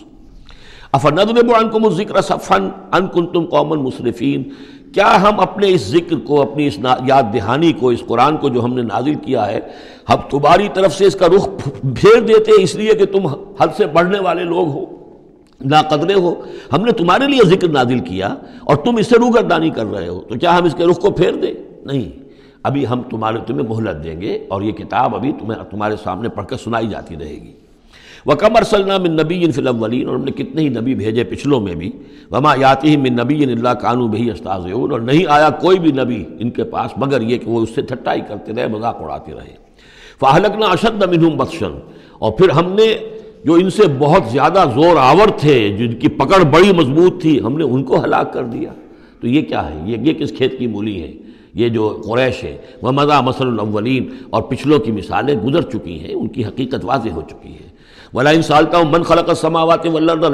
افنضرب عنکم الذکر صفحا ان کنتم قوما مسرفین، کیا ہم اپنے اس ذکر کو، اپنی اس یاد دہانی کو، اس قرآن کو جو ہم نے نازل کیا ہے، ہم تمہاری طرف سے اس کا رخ پھیر دیتے اس لیے کہ تم حد سے بڑھنے والے لوگ ہو، ناقدرے ہو؟ ہم نے تمہارے لیے ذکر نازل کیا اور تم اس سے روگردانی کر رہے ہو، تو کیا ہم اس کے رخ کو پھیر دیں؟ نہیں، ابھی ہم تمہیں مہلت دیں گے، اور یہ کتاب ابھی تمہارے سامنے پڑھ کر سنائی جاتی رہے گی۔ وَكَمْ أَرْسَلْنَا مِن نَبِيٍّ فِي الْأَوَّلِينَ، اور ہم نے کتنے ہی نبی بھیجے پچھلوں میں بھی، وَمَا يَأْتِيهِم مِّن نَبِيٍّ إِلَّا كَانُوا بِهِ يَسْتَهْزِئُونَ، اور نہیں آیا کوئی بھی نبی ان کے پاس مگر یہ کہ وہ اس سے ٹھٹائی کرتے رہے، مذاق اڑاتے رہے۔ فَأَهْلَكْنَا أَشَدَّ مِنْهُمْ بَطْشًا، اور پھر ہم نے جو ان سے بہت زیادہ زور آور تھے، جن کی پکڑ بڑی مضبوط تھی، ہم نے ان کو ہلاک کر دیا۔ تو یہ کیا ہے؟ یہ کس کھیت کی مولی ہے؟ یہ جو قریش ہے، وَمَضَىٰ مَثَلُ الْأَوَّلِينَ، اور پچھلوں کی مثالیں گزر چکی ہیں، ان کی حقیقت واضح ہو چکی ہے۔ وَلَئِن سَأَلْتَهُم مَّنْ خَلَقَ السَّمَاوَاتِ وَالْأَرْضَ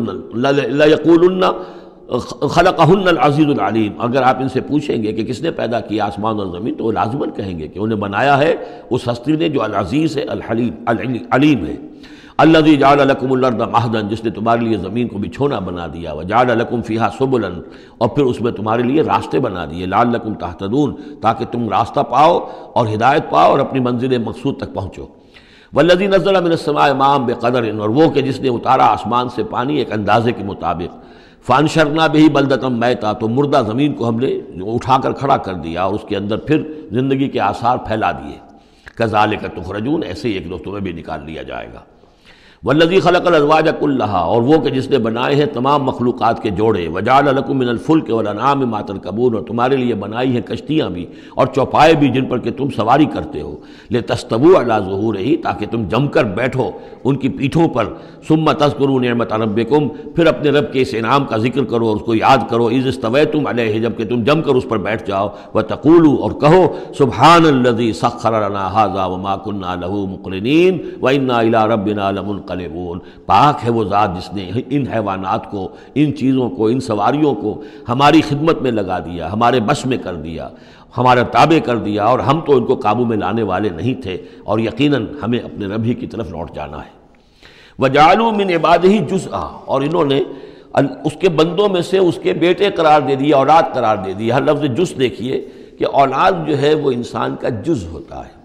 لَيَقُولُنَّ خَلَقَهُنَّ الْعَزِيزُ الْعَلِيمُ، اگر آپ ان سے پوچھیں گے کہ کس نے پیدا کیا آسمان اور زمین، تو وہ لازماً کہیں گے کہ انہیں بنایا ہے اس ہستی نے جو العزیز ہے، الحلیم، علیم ہے۔ الذی جعل لکم الارض مہدا، جس نے تمہارے لیے زمین کو بچھونا بنا دیا، وجعل لکم فیہا سبلا، اور پھر اس میں تمہارے لیے راستے بنا دیے، لعلکم تہتدون، تاکہ تم راستہ پاؤ اور ہدایت پاؤ اور اپنی منزل مقصود تک پہنچو۔ والذی نزل من السماء ماء بقدر، اور وہ کہ جس نے اتارا آسمان سے پانی ایک اندازے کے مطابق، فانشرنا بہ بلدۃ میتا، تو مردہ زمین کو ہم نے اٹھا کر کھڑا کر دیا اور اس کے اندر پھر زندگی کے آثار پھیلا دیے۔ کذالک تخرجون، ایسے ہی ایک روز تمہیں بھی نکال لیا جائے گا۔ والذی خلق الازواج کلھا، اور وہ کہ جس نے بنائے ہیں تمام مخلوقات کے جوڑے، وجعل لکم من الفلک والانعام ما ترکبون، اور تمہارے لیے بنائی ہیں کشتیاں بھی اور چوپائے بھی جن پر کہ تم سواری کرتے ہو، لتستووا علی ظہورہ، تاکہ تم جم کر بیٹھو ان کی پیٹھوں پر، ثم تذکروا نعمت ربکم، پھر اپنے رب کے اس انعام کا ذکر کرو اور اس کو یاد کرو، اذ استویتم علیہ، جب کہ تم جم کر اس پر بیٹھ جاؤ، وتقولوا، اور کہو سبحان الذی سخر لنا ھذا وما كنا له مقرنین وانا الی ربنا لمنقلبون، پاک ہے وہ ذات جس نے ان حیوانات کو، ان چیزوں کو، ان سواریوں کو ہماری خدمت میں لگا دیا، ہمارے بس میں کر دیا، ہمارا تابع کر دیا، اور ہم تو ان کو قابو میں لانے والے نہیں تھے، اور یقیناً ہمیں اپنے رب ہی کی طرف لوٹ جانا ہے۔ وَجَعَلُوا مِنْ عِبَادِهِ جُزْءًا، اور انہوں نے اس کے بندوں میں سے اس کے بیٹے قرار دے دیا، اولاد قرار دے دیا۔ ہر لفظ جز دیکھیے کہ اولاد جو ہے وہ انسان کا جز ہوتا ہے۔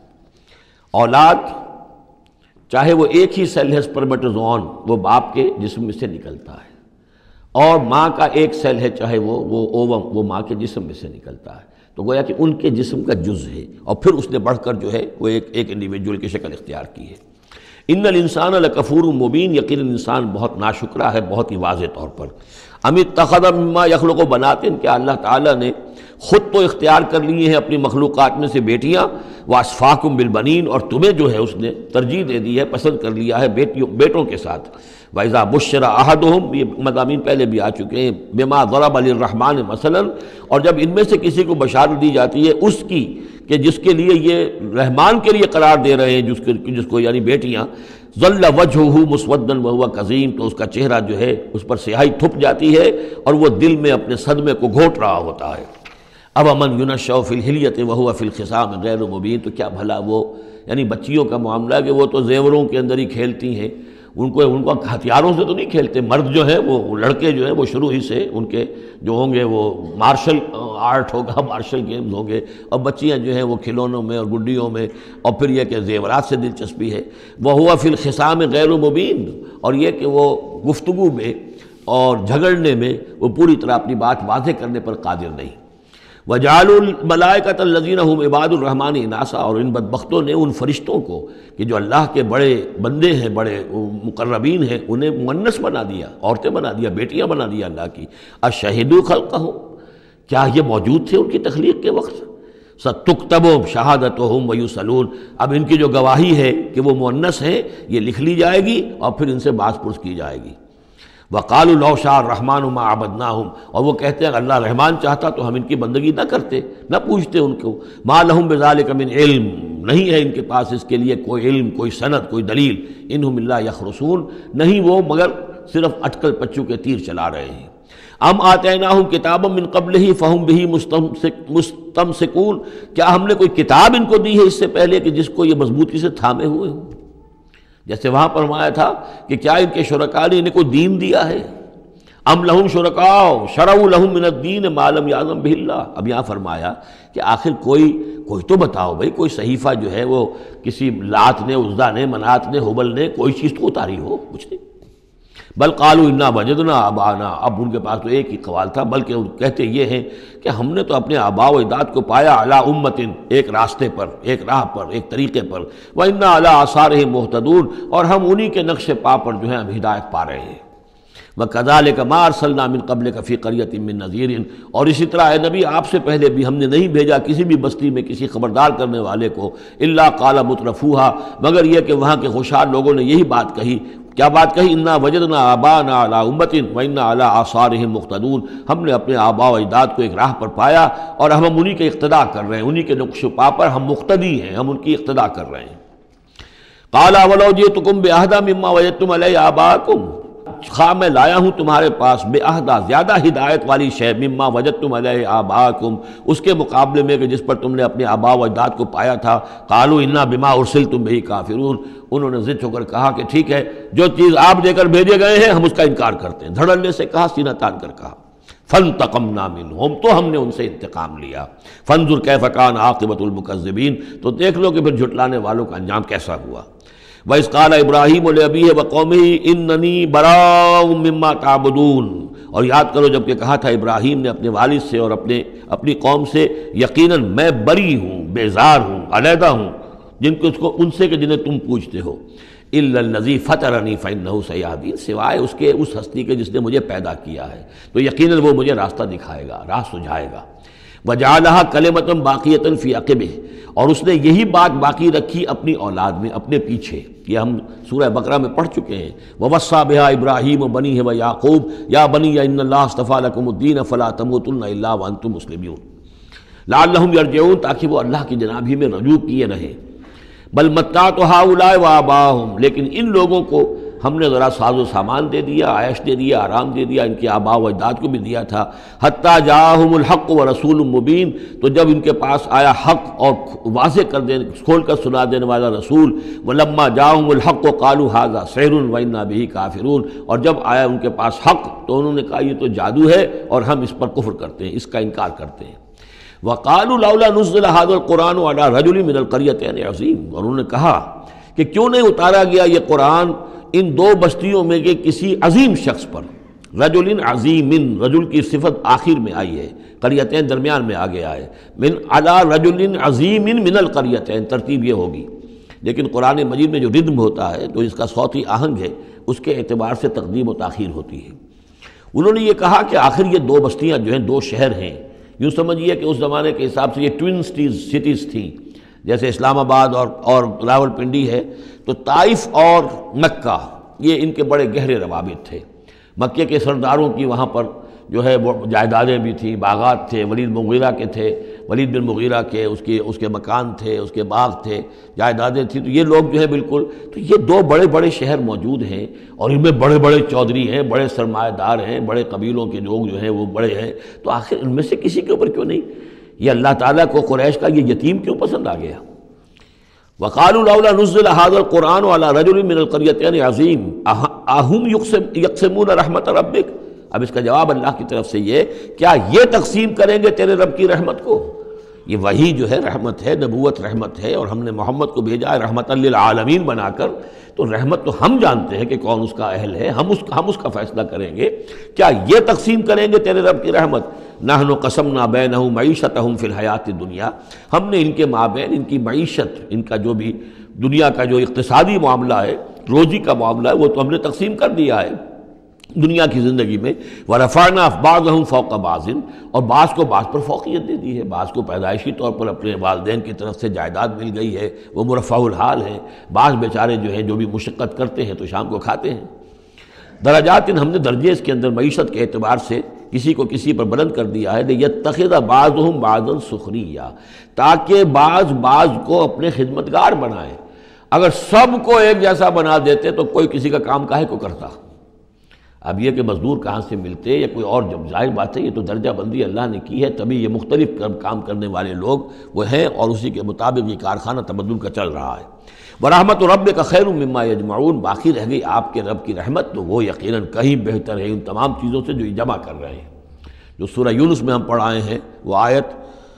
اولاد چاہے وہ ایک ہی سیل ہے سپرمیٹوزوون، وہ باپ کے جسم میں سے نکلتا ہے، اور ماں کا ایک سیل ہے چاہے وہ اووم، وہ ماں کے جسم میں سے نکلتا ہے، تو گویا کہ ان کے جسم کا جز ہے، اور پھر اس نے بڑھ کر جو ہے وہ ایک انڈیویجول کی شکل اختیار کی ہے۔ ان الانسان لکفور مبین، یقیناً انسان بہت ناشکرا ہے بہت ہی واضح طور پر۔ ام اتخذ مما یخلق بنات، کیا اللہ تعالیٰ نے خود تو اختیار کر لیے ہیں اپنی مخلوقات میں سے بیٹیاں، واسفاکم بالبنین، اور تمہیں جو ہے اس نے ترجیح دے دی ہے، پسند کر لیا ہے بیٹوں کے ساتھ۔ وَإِذَا بُشِّرَ أَحَدُهُمْ، یہ مضامین پہلے بھی آ چکے ہیں، بِمَا ضَرَبَ لِلرَّحْمَٰنِ مثلاً، اور جب ان میں سے کسی کو بشارت دی جاتی ہے اس کی کہ جس کے لیے یہ رحمان کے لیے قرار دے رہے ہیں، جس کو یعنی بیٹیاں، ظَلَّ وَجْهُهُ مُسْوَدًّا وَهُوَ كَظِيمٌ، تو اس کا چہرہ جو ہے اس پر سیاہی تھپ جاتی ہے اور وہ دل میں اپنے صدمے کو گھونٹ رہا ہوتا ہے۔ أَوَمَنْ يُنَشَّأُ فِي الْحِلْيَةِ وَهُوَ فِي الْخِصَامِ غَيْرُ مُبِينٍ، تو کیا بھلا وہ یعنی بچیوں کا معاملہ کہ وہ تو زیوروں کے اندر ہی کھیلتی ہیں، ان کو ہتھیاروں سے تو نہیں کھیلتے، مرد جو ہے وہ لڑکے جو ہیں وہ شروع ہی سے ان کے جو ہوں گے وہ مارشل آرٹ ہوگا، مارشل گیمز ہوں گے، اور بچیاں جو ہیں وہ کھلونوں میں اور گڈیوں میں، اور پھر یہ کہ زیورات سے دلچسپی ہے۔ وَهُوَ فِي الْخِصَامِ غَيْرُ مُبِينٍ، اور یہ کہ وہ گفتگو میں اور جھگڑنے میں وہ پوری طرح اپنی بات واضح کرنے پر قادر نہیں۔ وَجَعَلُوا الْمَلَائِكَةَ الَّذِينَ هُمْ عِبَادُ الرَّحْمَٰنِ إِنَاثًا، اور ان بدبختوں نے ان فرشتوں کو کہ جو اللہ کے بڑے بندے ہیں، بڑے مقربین ہیں، انہیں مؤنث بنا دیا، عورتیں بنا دیا، بیٹیاں بنا دیا اللہ کی۔ أَشَهِدُوا خَلْقَهُمْ، کیا یہ موجود تھے ان کی تخلیق کے وقت؟ سَتُكْتَبُ شَهَادَتُهُمْ وَيُسْأَلُونَ، اب ان کی جو گواہی ہے کہ وہ مؤنث ہیں یہ لکھ لی جائے گی اور پھر ان سے باز پرس کی جائے گی۔ وَقَالُوا لَوْ شَاءَ الرَّحْمَٰنُ مَا عَبَدْنَاهُمْ، اور وہ کہتے ہیں اللہ رحمان چاہتا تو ہم ان کی بندگی نہ کرتے، نہ پوچھتے ان کو۔ مَا لَهُم بِذَلِكَ مِنْ علم، نہیں ہے ان کے پاس اس کے لیے کوئی علم، کوئی سند، کوئی دلیل۔ إِنْهُمْ إِلَّا يَخْرُصُونَ، نہیں وہ مگر صرف اٹکل پچو کے تیر چلا رہے ہیں۔ ام آتیناہم کتابا من قبلہ فہم بہ مستمسکون، کیا ہم نے کوئی کتاب ان کو دی ہے اس سے پہلے کہ جس کو یہ مضبوطی سے تھامے ہوئے ہوں؟ جیسے وہاں فرمایا تھا کہ کیا ان کے شرکاء نے انہیں کوئی دین دیا ہے؟ ام لہم شرکاء شرعوا لہم من الدین ما لم یعظم بہ اللہ، اب یہاں فرمایا کہ آخر کوئی تو بتاؤ بھائی، کوئی صحیفہ جو ہے وہ کسی لات نے، عزا نے، منات نے، ہبل نے کوئی چیز تو اتاری ہو، کچھ نہیں۔ بل قالوا انا وجدنا آباءنا، اب ان کے پاس تو ایک ہی قوال تھا، بلکہ کہتے یہ ہیں کہ ہم نے تو اپنے آباء و اجداد کو پایا علی امت، ایک راستے پر، ایک راہ پر، ایک طریقے پر، وانا علی آثارہم مہتدون، اور ہم انہی کے نقش پا پر جو ہے ہم ہدایت پا رہے ہیں۔ وَكَذَلِكَ مَا أَرْسَلْنَا مِن قَبْلِكَ فِي قَرْيَةٍ مِّن نَذِيرٍ، اور اسی طرح اے نبی آپ سے پہلے بھی ہم نے نہیں بھیجا کسی بھی بستی میں کسی خبردار کرنے والے کو، إِلَّا قَالَ مُتْرَفُوهَا، مگر یہ کہ وہاں کے خوشحال لوگوں نے یہی بات کہی۔ کیا بات کہی؟ انا وجدنا آباءنا علی امت وانا علی آثارہم مقتدون، ہم نے اپنے آباء و اجداد کو ایک راہ پر پایا اور ہم انہی کے اقتداء کر رہے ہیں، انہی کے نقش و پا پر ہم مقتدی ہیں، ہم ان کی اقتداء کر رہے ہیں۔ قال اولو جئتکم باہدی مما وجدتم علیہ آباءکم، خواہ میں لایا ہوں تمہارے پاس بے اہدا، زیادہ ہدایت والی شے، مما وجدتم علیہ آباءکم، اس کے مقابلے میں کہ جس پر تم نے اپنے آباء و اجداد کو پایا تھا۔ قالوا انا بما ارسلتم بہ کافرون، انہوں نے ضد ہو کر کہا کہ ٹھیک ہے جو چیز آپ دے کر بھیجے گئے ہیں ہم اس کا انکار کرتے ہیں، دھڑلے سے کہا، سینہ تان کر کہا۔ فانتقمنا منہم، تو ہم نے ان سے انتقام لیا۔ فانظر کیف کان عاقبۃ المکذبین، تو دیکھ لو کہ پھر جھٹلانے والوں کا انجام کیسا ہوا۔ وَإِذْ قَالَ إِبْرَاهِيمُ لِأَبِيهِ وَقَوْمِهِ إِنَّنِي بَرَاءٌ مِّمَّا تَعْبُدُونَ، اور یاد کرو جب کہ کہا تھا ابراہیم نے اپنے والد سے اور اپنی قوم سے، یقیناً میں بری ہوں، بیزار ہوں، علیحدہ ہوں ان سے کہ جنہیں تم پوچھتے ہو۔ إِلَّا الَّذِي فَطَرَنِي فَإِنَّهُ سَيَهْدِينِ، سوائے اس کے اس ہستی کے جس نے مجھے پیدا کیا ہے تو یقیناً وہ مجھے راستہ دکھائے گا، راہ سجھائے گا۔ وَجَعَلَهَا كَلِمَةً بَاقِيَةً فِي عَقِبِهِ، اور اس نے یہی بات باقی رکھی اپنی اولاد میں، اپنے پیچھے۔ یہ ہم سورہ بقرہ میں پڑھ چکے ہیں۔ وَوَصَّىٰ بِهَا إِبْرَاهِيمُ بَنِيهِ وَيَعْقُوبُ يَا بَنِيَّ إِنَّ اللَّهَ اصْطَفَىٰ لَكُمُ الدِّينَ فَلَا تَمُوتُنَّ إِلَّا وَأَنتُم مُّسْلِمُونَ لَعَلَّهُمْ يَرْجِعُونَ، تاکہ وہ اللہ کی جناب ہی میں رجوع کیے رہیں۔ بل متعت هؤلاء وآباءهم، لیکن ان لوگوں کو ہم نے ذرا ساز و سامان دے دیا، عیش دے دیا، آرام دے دیا، ان کے آباء و اجداد کو بھی دیا تھا۔ حتی جاءہم الحق ورسول مبین، تو جب ان کے پاس آیا حق اور واضح کھول کر سنا دینے والا رسول، ولما جاءہم الحق قالوا ھذا سحر وانا بہ کافرون، اور جب آیا ان کے پاس حق تو انہوں نے کہا یہ تو جادو ہے اور ہم اس پر کفر کرتے ہیں، اس کا انکار کرتے ہیں۔ وقالوا لولا نزل هذا القرآن على رجل من القريتين عظیم، اور انہوں نے کہا کہ کیوں نہیں اتارا گیا یہ قرآن ان دو بستیوں میں کے کسی عظیم شخص پر۔ رجل عظیم، رجل کی صفت آخر میں آئی ہے، قریتین درمیان میں آگے آئے، من علی رجل عظیم من القریتین، ترتیب یہ ہوگی۔ لیکن قرآن مجید میں جو ردم ہوتا ہے، جو اس کا صوتی آہنگ ہے، اس کے اعتبار سے تقدیم و تاخیر ہوتی ہے۔ انہوں نے یہ کہا کہ آخر یہ دو بستیاں جو ہیں، دو شہر ہیں، یوں سمجھیے کہ اس زمانے کے حساب سے یہ ٹوئن سٹیز تھیں، جیسے اسلام آباد اور راول پنڈی ہے، تو طائف اور مکہ یہ ان کے بڑے گہرے روابط تھے۔ مکے کے سرداروں کی وہاں پر جو ہے وہ جائیدادیں بھی تھیں، باغات تھے، ولید مغیرہ کے تھے، ولید بن مغیرہ کے اس کے مکان تھے، اس کے باغ تھے، جائیدادیں تھیں، تو یہ لوگ جو ہے بالکل، تو یہ دو بڑے بڑے شہر موجود ہیں اور ان میں بڑے بڑے چودھری ہیں، بڑے سرمایہ دار ہیں، بڑے قبیلوں کے لوگ جو ہیں وہ بڑے ہیں، تو آخر ان میں سے کسی کے اوپر کیوں نہیں؟ یہ اللہ تعالیٰ کو قریش کا یہ یتیم کیوں پسند آ گیا؟ وَقَالُوا لَوْلَا نُزِّلَ هَذَا الْقُرْآنُ عَلَى رَجُلٍ مِّنَ الْقَرْيَتَيْنِ عَظِيمٍ أَهُمْ يَقْسِمُونَ رَحْمَةَ رَبِّكَ۔ اب اس کا جواب اللہ کی طرف سے یہ، کیا یہ تقسیم کریں گے تیرے رب کی رحمت کو؟ یہ وحی جو ہے رحمت ہے، نبوت رحمت ہے، اور ہم نے محمد کو بھیجا ہے رحمت للعالمین بنا کر، تو رحمت تو ہم جانتے ہیں کہ کون اس کا اہل ہے، ہم اس کا فیصلہ کریں گے، کیا یہ تقسیم کریں گے تیرے رب کی رحمت؟ نحن قسمنا بینہم معیشتہم فی الحیات الدنیا، ہم نے ان کے مابین ان کی معیشت، ان کا جو بھی دنیا کا جو اقتصادی معاملہ ہے، روزی کا معاملہ ہے، وہ تو ہم نے تقسیم کر دیا ہے دنیا کی زندگی میں۔ وَرَفَعْنَا بَعْضَهُمْ فَوْقَ بَعْضٍ، اور بعض کو بعض پر فوقیت دے دی ہے، بعض کو پیدائشی طور پر اپنے والدین کی طرف سے جائیداد مل گئی ہے، وہ مرفع الحال ہیں، بعض بیچارے جو ہیں جو بھی مشقت کرتے ہیں تو شام کو کھاتے ہیں۔ درجات، ہم نے درجے اس کے اندر معیشت کے اعتبار سے کسی کو کسی پر بلند کر دیا ہے، لِيَتَّخِذَ بَعْضُهُمْ بَعْضًا سُخْرِيًّا، تاکہ بعض کو اپنے خدمتگار بنائیں۔ اگر سب کو ایک جیسا بنا دیتے تو کوئی کسی کا کام کاہے کو کرتا؟ اب یہ کہ مزدور کہاں سے ملتے یا کوئی اور، جب ظاہر بات ہے یہ تو درجہ بندی اللہ نے کی ہے، تبھی یہ مختلف کام کرنے والے لوگ وہ ہیں، اور اسی کے مطابق یہ کارخانہ تبدل کا چل رہا ہے۔ وَرَحْمَتُ رَبِّكَ خَيْرٌ مِّمَّا يَجْمَعُونَ، باقی رہ گئی آپ کے رب کی رحمت، تو وہ یقیناً کہیں بہتر ہے ان تمام چیزوں سے جو یہ جمع کر رہے ہیں۔ جو سورہ یونس میں ہم پڑھ آئے ہیں وہ آیت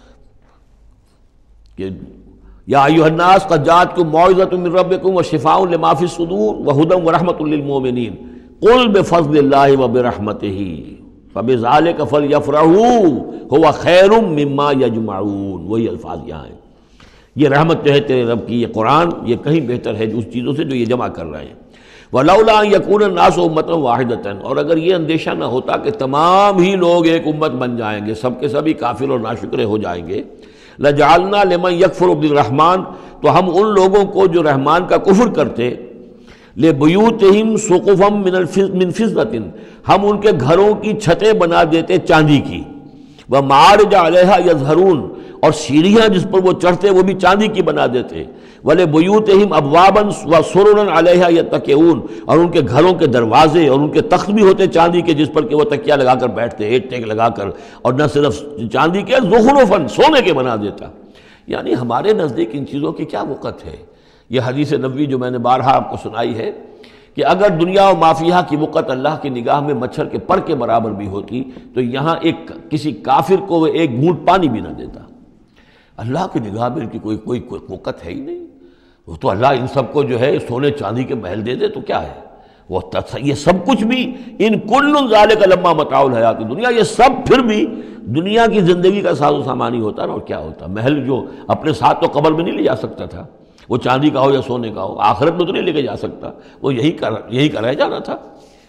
کہ یا ایھا الناس قد جاءتکم موعظۃ من ربکم وشفاء لما فی الصدور وہدی ورحمۃ للمؤمنین قل بفضل اللہ وبرحمتہ فبذلک فلیفرحوا ھو خیر مما یجمعون، وہی الفاظ یہاں ہیں۔ یہ رحمت جو ہے تیرے رب کی، یہ قرآن، یہ کہیں بہتر ہے اس چیزوں سے جو یہ جمع کر رہے ہیں۔ وَلَوْلَا أَن يَكُونَ النَّاسُ أُمَّةً وَاحِدَةً، اور اگر یہ اندیشہ نہ ہوتا کہ تمام ہی لوگ ایک امت بن جائیں گے، سب کے سبھی کافر اور ناشکرے ہو جائیں گے، لَجَعَلْنَا لِمَن يَكْفُرُ بِالرَّحْمَٰنِ، تو ہم ان لوگوں کو جو رحمان کا کفر کرتے، لِبُيُوتِهِمْ سُقُفًا مِّن فِضَّةٍ، ہم ان کے گھروں کی چھتیں بنا دیتے چاندی کی، وَمَعَارِجَ عَلَيْهَا يَظْهَرُونَ، اور سیڑھیاں جس پر وہ چڑھتے وہ بھی چاندی کی بنا دیتے، وَلِبُيُوتِهِمْ أَبْوَابًا وَسُرُرًا عَلَيْهَا يَتَّكِئُونَ، اور ان کے گھروں کے دروازے اور ان کے تخت بھی ہوتے چاندی کے جس پر کہ وہ تکیہ لگا کر بیٹھتے، ایک ٹیک لگا کر، اور نہ صرف چاندی کے، زخرفاً، سونے کے بنا دیتا۔ یعنی ہمارے نزدیک ان چیزوں کی کیا وقت ہے؟ یہ حدیث نبوی جو میں نے بارہا آپ کو سنائی ہے کہ اگر دنیا و مافیہ کی وقت اللہ کی نگاہ میں مچھر کے پر کے برابر بھی ہوتی تو یہاں کسی کافر کو وہ ایک گھونٹ پانی بھی نہ دیتا۔ اللہ کی نگاہ میں ان کی کوئی وقت ہے ہی نہیں، وہ تو اللہ ان سب کو جو ہے سونے چاندی کے محل دے دے تو کیا ہے، وہ یہ سب کچھ بھی، ان کل ذالک لما متاع الحیات الدنیا، یہ سب پھر بھی دنیا کی زندگی کا ساز و سامان ہی ہوتا نا، اور کیا ہوتا؟ محل جو اپنے ساتھ تو قبر میں نہیں لے جا سکتا تھا، وہ چاندی کا ہو یا سونے کا ہو، آخرت میں تو نہیں لے کے جا سکتا، وہ یہی کا رہ جانا تھا۔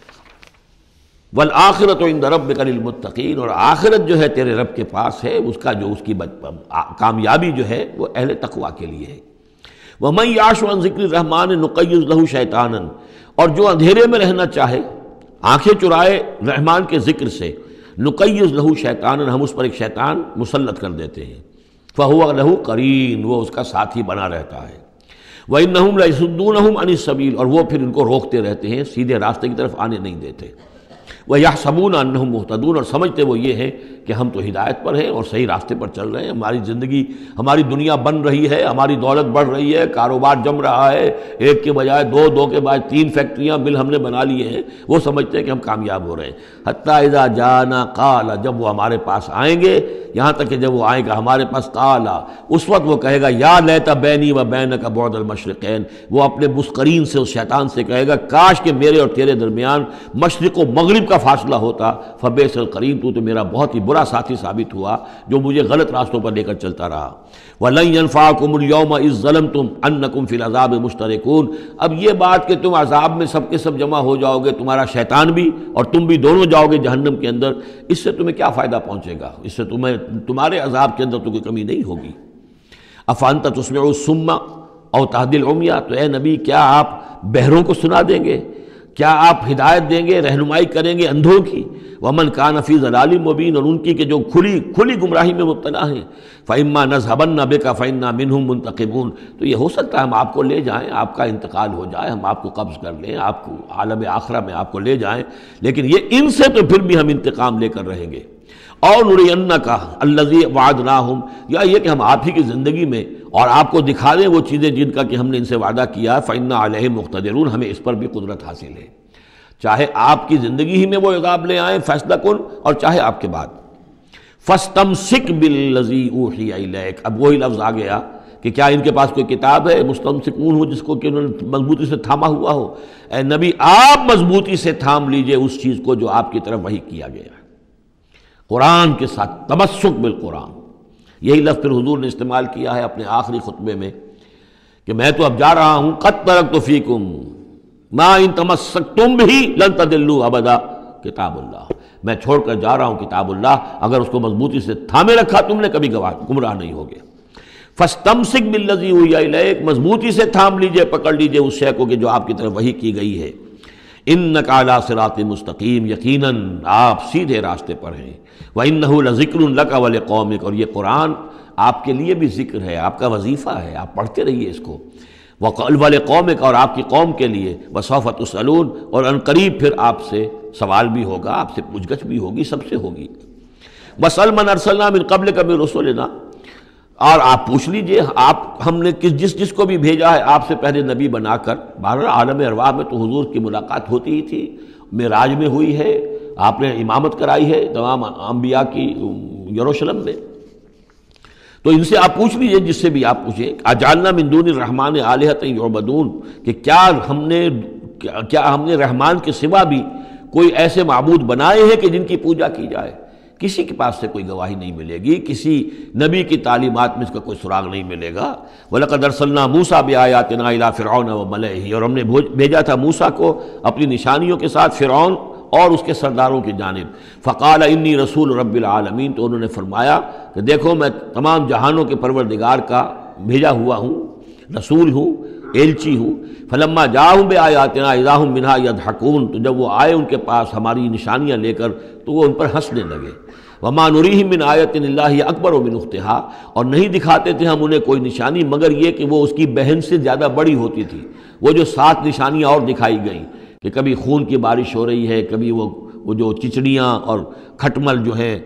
والآخرۃ عند ربک للمتقین، اور آخرت جو ہے تیرے رب کے پاس ہے، اس کا جو اس کی کامیابی جو ہے وہ اہل تقویٰ کے لیے ہے۔ وَمَن یعش عن ذکر الرحمن نقیض لہ شیطانا، اور جو اندھیرے میں رہنا چاہے، آنکھیں چرائے رحمان کے ذکر سے، نقیض لہ شیطانا، ہم اس پر ایک شیطان مسلط کر دیتے ہیں، فہو لہ قرین، وہ اس کا ساتھی بنا رہتا ہے۔ وَإِنَّهُمْ لَيَصُدُّونَهُمْ عَنِ السَّبِيلِ، اور وہ پھر ان کو روکتے رہتے ہیں، سیدھے راستے کی طرف آنے نہیں دیتے۔ وَيَحْسَبُونَ أَنَّهُمْ مُهْتَدُونَ، اور سمجھتے وہ یہ ہے کہ ہم تو ہدایت پر ہیں اور صحیح راستے پر چل رہے ہیں، ہماری زندگی، ہماری دنیا بن رہی ہے، ہماری دولت بڑھ رہی ہے، کاروبار جم رہا ہے، ایک کے بجائے دو کے بعد 3 فیکٹریاں مل ہم نے بنا لیے ہیں، وہ سمجھتے ہیں کہ ہم کامیاب ہو رہے ہیں۔ حتیٰ اذا جانا قال، جب وہ ہمارے پاس آئیں گے، یہاں تک کہ جب وہ آئے گا ہمارے پاس، قال، اس وقت وہ کہے گا یا لیت بینی و بینک بعد المشرقین، وہ اپنے مسقرین سے، اس شیطان سے کہے گا کاش کہ میرے اور تیرے درمیان مشرق و مغرب کا فاصلہ ہوتا فبئس القرین، تو میرا بہت ہی برا ساتھی ثابت ہوا جو مجھے غلط راستوں پر لے کر چلتا رہا۔ وَلَن يَنفَعَكُمُ الْيَوْمَ إِذ ظَّلَمْتُمْ أَنَّكُمْ فِي الْعَذَابِ مُشْتَرِكُونَ، اب یہ بات کہ تم عذاب میں سب کے سب جمع ہو جاؤ گے، تمہارا شیطان بھی اور تم بھی دونوں جاؤ گے جہنم کے اندر، اس سے تمہیں کیا فائدہ پہنچے گا؟ اس سے تمہارے عذاب کے اندر تو کوئی کمی نہیں ہوگی۔ أَفَأَنْتَ تُسْمِعُ الصُّمَّ أَوْ تَهْدِي الْعُمْيَ، تو اے نبی کیا آپ بہروں کو سنا دیں گے؟ کیا آپ ہدایت دیں گے، رہنمائی کریں گے اندھوں کی؟ وَمَنْ كَانَ فِي ضَلَالٍ مُبِينٍ، اور ان کی کہ جو کھلی گمراہی میں مبتلا ہیں، فَإِمَّا نَذْهَبَنَّ بِكَ فَإِنَّا مِنْهُمْ مُنْتَقِمُونَ، تو یہ ہو سکتا ہے ہم آپ کو لے جائیں، آپ کا انتقال ہو جائے، ہم آپ کو قبض کر لیں، آپ کو عالم آخرہ میں آپ کو لے جائیں، لیکن یہ ان سے تو پھر بھی ہم انتقام لے کر رہیں گے۔ اور نُرِيَنَّكَ الَّذِي وَعَدْنَاهُمْ، یا یہ کہ ہم آپ ہی کی زندگی میں اور آپ کو دکھا دیں وہ چیزیں جن کا کہ ہم نے ان سے وعدہ کیا، فَإِنَّا عَلَيْهِمْ مُقْتَدِرُونَ، ہمیں اس پر بھی قدرت حاصل ہے، چاہے آپ کی زندگی ہی میں وہ عذاب لے آئیں فیصلہ کن، اور چاہے آپ کے بعد۔ فَاسْتَمْسِكْ بِالَّذِي أُوحِيَ إِلَيْكَ، اب وہی لفظ آ گیا کہ کیا ان کے پاس کوئی کتاب ہے مستمسکون ہو جس کو کہ انہوں نے مضبوطی سے تھاما ہوا ہو؟ اے نبی آپ مضبوطی سے تھام لیجئے اس چیز کو جو آپ کی طرف وحی کیا گیا ہے، قرآن کے ساتھ تمسک بالقرآن۔ یہی لفظ پھر حضور نے استعمال کیا ہے اپنے آخری خطبے میں کہ میں تو اب جا رہا ہوں، قد ترکت فیکم ما ان تمسکتم بہ لن تضلوا ابدا، کتاب اللہ، میں چھوڑ کر جا رہا ہوں کتاب اللہ، اگر اس کو مضبوطی سے تھامے رکھا تم نے کبھی گمراہ نہیں ہوگے۔ فاستمسک بالذی اوحی الیک، مضبوطی سے تھام لیجئے، پکڑ لیجئے اس شے کو کہ جو آپ کی طرف وحی کی گئی ہے۔ انک علی صراط مستقیم، یقیناً آپ سیدھے راستے پر ہیں۔ وانہ لذکر لک ولقومک، اور یہ قرآن آپ کے لیے بھی ذکر ہے، آپ کا وظیفہ ہے، آپ پڑھتے رہیے اس کو۔ ولقومک، اور آپ کی قوم کے لیے۔ وسوف تسألون، اور ان قریب پھر آپ سے سوال بھی ہوگا، آپ سے پوچھ گچھ بھی ہوگی، سب سے ہوگی۔ واسأل من ارسلنا من قبلک من رسلنا، اور آپ پوچھ لیجئے ہم نے جس کو بھی بھیجا ہے آپ سے پہلے نبی بنا کر۔ بہرحال عالم ارواح میں تو حضور کی ملاقات ہوتی ہی تھی، معراج میں ہوئی ہے، آپ نے امامت کرائی ہے تمام انبیاء کی یروشلم میں، تو ان سے آپ پوچھ لیجئے جس سے بھی آپ پوچھیں۔ اجعلنا من دون الرحمن آلہۃ یعبدون، کہ کیا ہم نے رحمان کے سوا بھی کوئی ایسے معبود بنائے ہیں کہ جن کی پوجا کی جائے؟ کسی کے پاس سے کوئی گواہی نہیں ملے گی، کسی نبی کی تعلیمات میں اس کا کوئی سراغ نہیں ملے گا۔ وَلَقَدْ أَرْسَلْنَا مُوسَىٰ بِآيَاتِنَا إِلَىٰ فِرْعَوْنَ وَمَلَئِهِ، اور ہم نے بھیجا تھا موسیٰ کو اپنی نشانیوں کے ساتھ فرعون اور اس کے سرداروں کی جانب۔ فقال انی رسول رب العالمین، تو انہوں نے فرمایا کہ دیکھو میں تمام جہانوں کے پروردگار کا بھیجا ہوا ہوں، رسول ہوں، ایلچی ہوں۔ فلما جاءہم بآیاتنا اذا ہم منہا یضحکون، تو جب وہ آئے ان کے پاس ہماری نشانیاں لے کر تو وہ ان پر ہنسنے لگے۔ وما نریہم من آیۃ الا ہی اکبر من اختہا، اور نہیں دکھاتے تھے ہم انہیں کوئی نشانی مگر یہ کہ وہ اس کی بہن سے زیادہ بڑی ہوتی تھی۔ وہ جو 7 نشانیاں اور دکھائی گئیں کہ کبھی خون کی بارش ہو رہی ہے، کبھی وہ جو چچڑیاں اور کھٹمل جو ہیں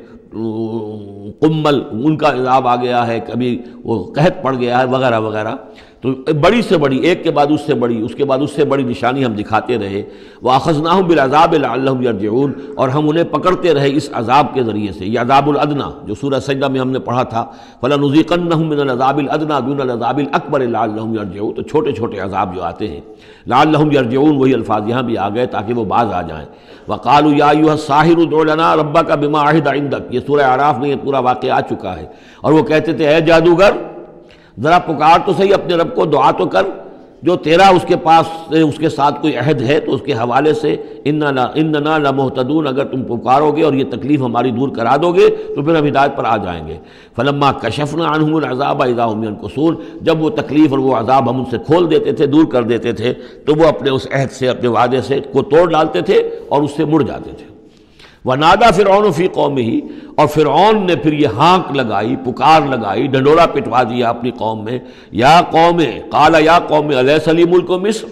قمل ان کا عذاب آ گیا ہے، کبھی وہ قحط پڑ گیا ہے وغیرہ وغیرہ، تو بڑی سے بڑی، ایک کے بعد اس سے بڑی، اس کے بعد اس سے بڑی نشانی ہم دکھاتے رہے۔ وَأَخَذْنَاهُمْ بِالْعَذَابِ لَعَلَّهُمْ يَرْجِعُونَ، اور ہم انہیں پکڑتے رہے اس عذاب کے ذریعے سے، یہ عذاب الادنیٰ جو سورہ سجدہ میں ہم نے پڑھا تھا، فَلَنُذِيقَنَّهُم مِّنَ الْعَذَابِ الْأَدْنَىٰ دُونَ الْعَذَابِ الْأَكْبَرِ لَعَلَّهُمْ يَرْجِعُونَ، تو چھوٹے چھوٹے عذاب جو آتے ہیں لَعَلَّهُمْ يَرْجِعُونَ، وہی الفاظ یہاں بھی آ گئے تاکہ وہ باز آ جائیں۔ وَقَالُوا يَا أَيُّهَا السَّاحِرُ ادْعُ لَنَا رَبَّكَ بِمَا عَهِدَ عِندَكَ، یہ سورہ اعراف میں یہ پورا واقعہ آ چکا ہے، اور وہ کہتے تھے اے جادوگر ذرا پکار تو صحیح اپنے رب کو، دعا تو کر، جو تیرا اس کے پاس اس کے ساتھ کوئی عہد ہے تو اس کے حوالے سے اننا لمہتدون، اگر تم پکارو گے اور یہ تکلیف ہماری دور کرا دو گے تو پھر ہم ہدایت پر آ جائیں گے۔ فلما کشفنا عنہم العذاب اذا هم ينكثون، جب وہ تکلیف اور وہ عذاب ہم ان سے کھول دیتے تھے، دور کر دیتے تھے، تو وہ اپنے اس عہد سے، اپنے وعدے سے کو توڑ ڈالتے تھے اور اس سے مڑ جاتے تھے۔ وَنَادَى فِرْعَوْنُ فِي قَوْمِهِ، اور فرعون نے پھر یہ ہانک لگائی، پکار لگائی، ڈنڈورا پٹوا دیا اپنی قوم میں، یا قوم، قال یا قوم الیس لی ملک مصر،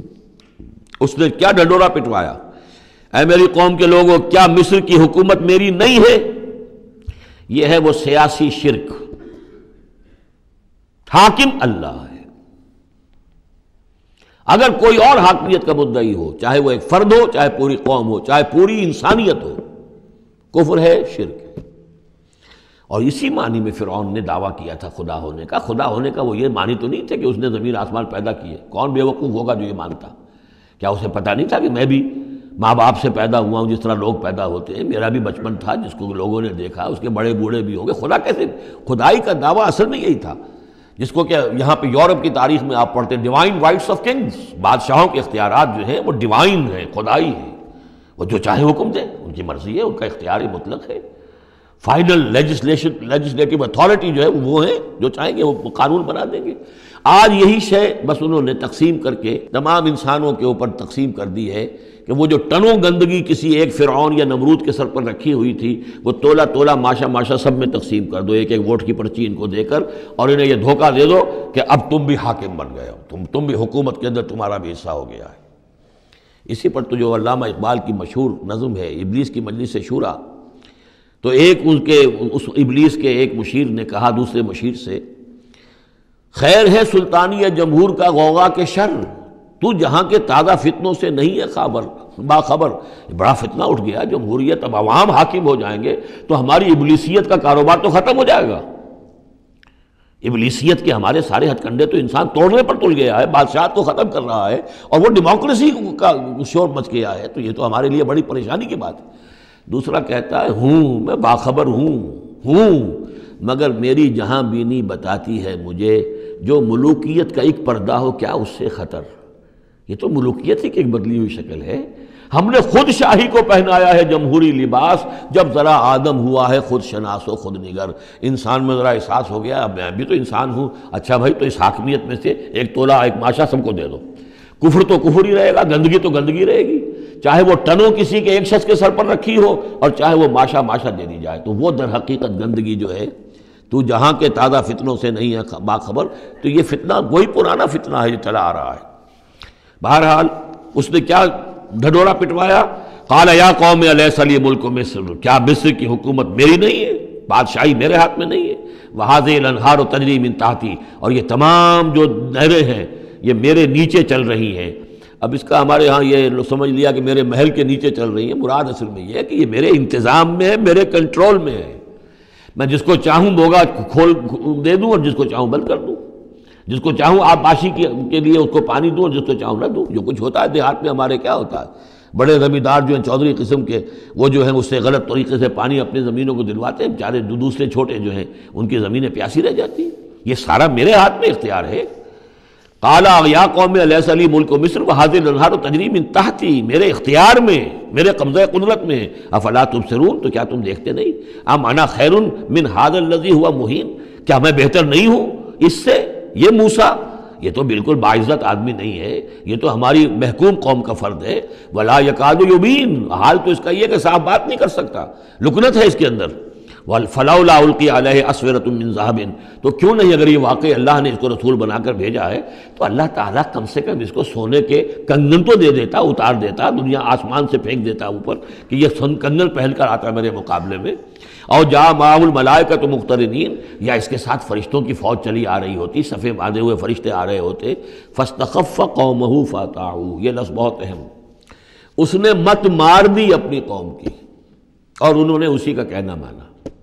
اس نے کیا ڈنڈورا پٹوایا، اے میری قوم کے لوگوں کیا مصر کی حکومت میری نہیں ہے؟ یہ ہے وہ سیاسی شرک، حاکم اللہ ہے، اگر کوئی اور حاکمیت کا مدعی ہو، چاہے وہ ایک فرد ہو، چاہے پوری قوم ہو، چاہے پوری انسانیت ہو، کفر ہے، شرک ہے۔ اور اسی معنی میں فرعون نے دعویٰ کیا تھا خدا ہونے کا۔ خدا ہونے کا وہ یہ معنی تو نہیں تھا کہ اس نے زمین آسمان پیدا کیے، کون بے وقوف ہوگا جو یہ مانتا؟ کیا اسے پتہ نہیں تھا کہ میں بھی ماں باپ سے پیدا ہوا ہوں جس طرح لوگ پیدا ہوتے ہیں، میرا بھی بچپن تھا جس کو لوگوں نے دیکھا، اس کے بڑے بوڑھے بھی ہوں گے، خدا کیسے؟ خدائی کا دعویٰ اصل میں یہی تھا، جس کو کہ یہاں پہ یورپ کی تاریخ میں آپ پڑھتے ہیں ڈیوائن رائٹس آف کنگز، بادشاہوں کے اختیارات جو ہیں وہ ڈیوائن ہیں، خدائی ہیں، وہ جو چاہے حکم دیں، ان کی مرضی ہے، ان کا اختیار مطلق ہے، فائنل لیجسلیٹو اتھارٹی جو ہے وہ ہیں، جو چاہیں گے وہ قانون بنا دیں گے۔ آج یہی شے بس انہوں نے تقسیم کر کے تمام انسانوں کے اوپر تقسیم کر دی ہے کہ وہ جو ٹنوں گندگی کسی ایک فرعون یا نمرود کے سر پر رکھی ہوئی تھی، وہ تولا تولا ماشا ماشا سب میں تقسیم کر دو، ایک ایک ووٹ کی پرچی ان کو دے کر، اور انہیں یہ دھوکہ دے دو کہ اب تم بھی حاکم بن گئے ہو، تم بھی حکومت کے اندر تمہارا بھی حصہ ہو گیا ہے۔ اسی پر تو جو علامہ اقبال کی مشہور نظم ہے ابلیس کی مجلس شورا، تو ایک اس ابلیس کے ایک مشیر نے کہا دوسرے مشیر سے، خیر ہے سلطانی جمہور کا غوغا کے شر، تو جہاں کے تازہ فتنوں سے نہیں ہے باخبر۔ بڑا فتنہ اٹھ گیا، جمہوریت، اب عوام حاکم ہو جائیں گے تو ہماری ابلیسیت کا کاروبار تو ختم ہو جائے گا۔ ابلیسیت کے ہمارے سارے ہتھ کنڈے تو انسان توڑنے پر تل گیا ہے، بادشاہت کو ختم کر رہا ہے، اور وہ ڈیموکریسی کا شور مچ گیا ہے، تو یہ تو ہمارے لیے بڑی پریشانی کی بات ہے۔ دوسرا کہتا ہے میں باخبر ہوں، مگر میری جہاں بینی بتاتی ہے مجھے، جو ملوکیت کا ایک پردہ ہو کیا اس سے خطر۔ یہ تو ملوکیت ہی کی ایک بدلی ہوئی شکل ہے، ہم نے خود شاہی کو پہنایا ہے جمہوری لباس، جب ذرا آدم ہوا ہے خود شناس و خود نگر۔ انسان میں ذرا احساس ہو گیا، اب میں بھی تو انسان ہوں، اچھا بھائی تو اس حاکمیت میں سے ایک تولا ایک ماشا سب کو دے دو، کفر تو کفر ہی رہے گا، گندگی تو گندگی رہے گی، چاہے وہ ٹنوں کسی کے ایک شخص کے سر پر رکھی ہو اور چاہے وہ ماشا ماشا دے دی جائے، تو وہ در حقیقت گندگی جو ہے، تو جہاں کے تازہ فتنوں سے نہیں ہے باخبر، تو یہ فتنہ وہی پرانا فتنہ ہے جو چلا آ رہا ہے۔ بہرحال اس نے کیا ڈھڈورا پٹوایا، قال یا قوم الیس لی ملک مصر، کیا مصر کی حکومت میری نہیں ہے، بادشاہی میرے ہاتھ میں نہیں ہے، وہذہ الانہار تجری من تحتی، اور یہ تمام جو نہریں ہیں یہ میرے نیچے چل رہی ہیں۔ اب اس کا ہمارے ہاں یہ سمجھ لیا کہ میرے محل کے نیچے چل رہی ہیں، مراد اصل میں یہ ہے کہ یہ میرے انتظام میں ہے، میرے کنٹرول میں ہے، میں جس کو چاہوں بوگا کھول دے دوں اور جس کو چاہوں بند کر دوں، جس کو چاہوں آبپاشی کے لیے اس کو پانی دوں اور جس کو چاہوں نہ دوں۔ جو کچھ ہوتا ہے دیہات میں ہمارے کیا ہوتا ہے، بڑے زمیندار جو ہیں چودھری قسم کے، وہ جو ہیں اس سے غلط طریقے سے پانی اپنی زمینوں کو دلواتے ہیں، بیچارے دوسرے چھوٹے جو ہیں ان کی زمینیں پیاسی رہ جاتی ہیں۔ یہ سارا میرے ہاتھ میں اختیار ہے۔ قال یا قوم الیس لی ملک مصر وہذہ الانہار تجری من تحتی، میرے اختیار میں، میرے قبضہ قدرت میں، افلا تبصرون، تو کیا تم دیکھتے نہیں، ام انا خیر من ھذا الذی هو مہین، کیا میں بہتر نہیں ہوں اس سے؟ یہ موسیٰ یہ تو بالکل باعزت آدمی نہیں ہے، یہ تو ہماری محکوم قوم کا فرد ہے، ولا یکاد یبین، حال تو اس کا یہ کہ صاف بات نہیں کر سکتا، لکنت ہے اس کے اندر، فلولا القی علیہ اسورۃ من ذہب، تو کیوں نہیں اگر یہ واقعی اللہ نے اس کو رسول بنا کر بھیجا ہے تو اللہ تعالیٰ کم سے کم اس کو سونے کے کنگن تو دے دیتا، اتار دیتا، دنیا آسمان سے پھینک دیتا اوپر کہ یہ کنگن پہن کر آتا میرے مقابلے میں، اور جاء معہ الملائکۃ مقترنین، یا اس کے ساتھ فرشتوں کی فوج چلی آ رہی ہوتی، صفے باندھے ہوئے فرشتے آ رہے ہوتے، فاستخف قومہ فاطاعوہ، یہ لفظ بہت اہم، اس نے مت مار دی اپنی قوم کی اور انہوں نے اسی کا کہنا مانا۔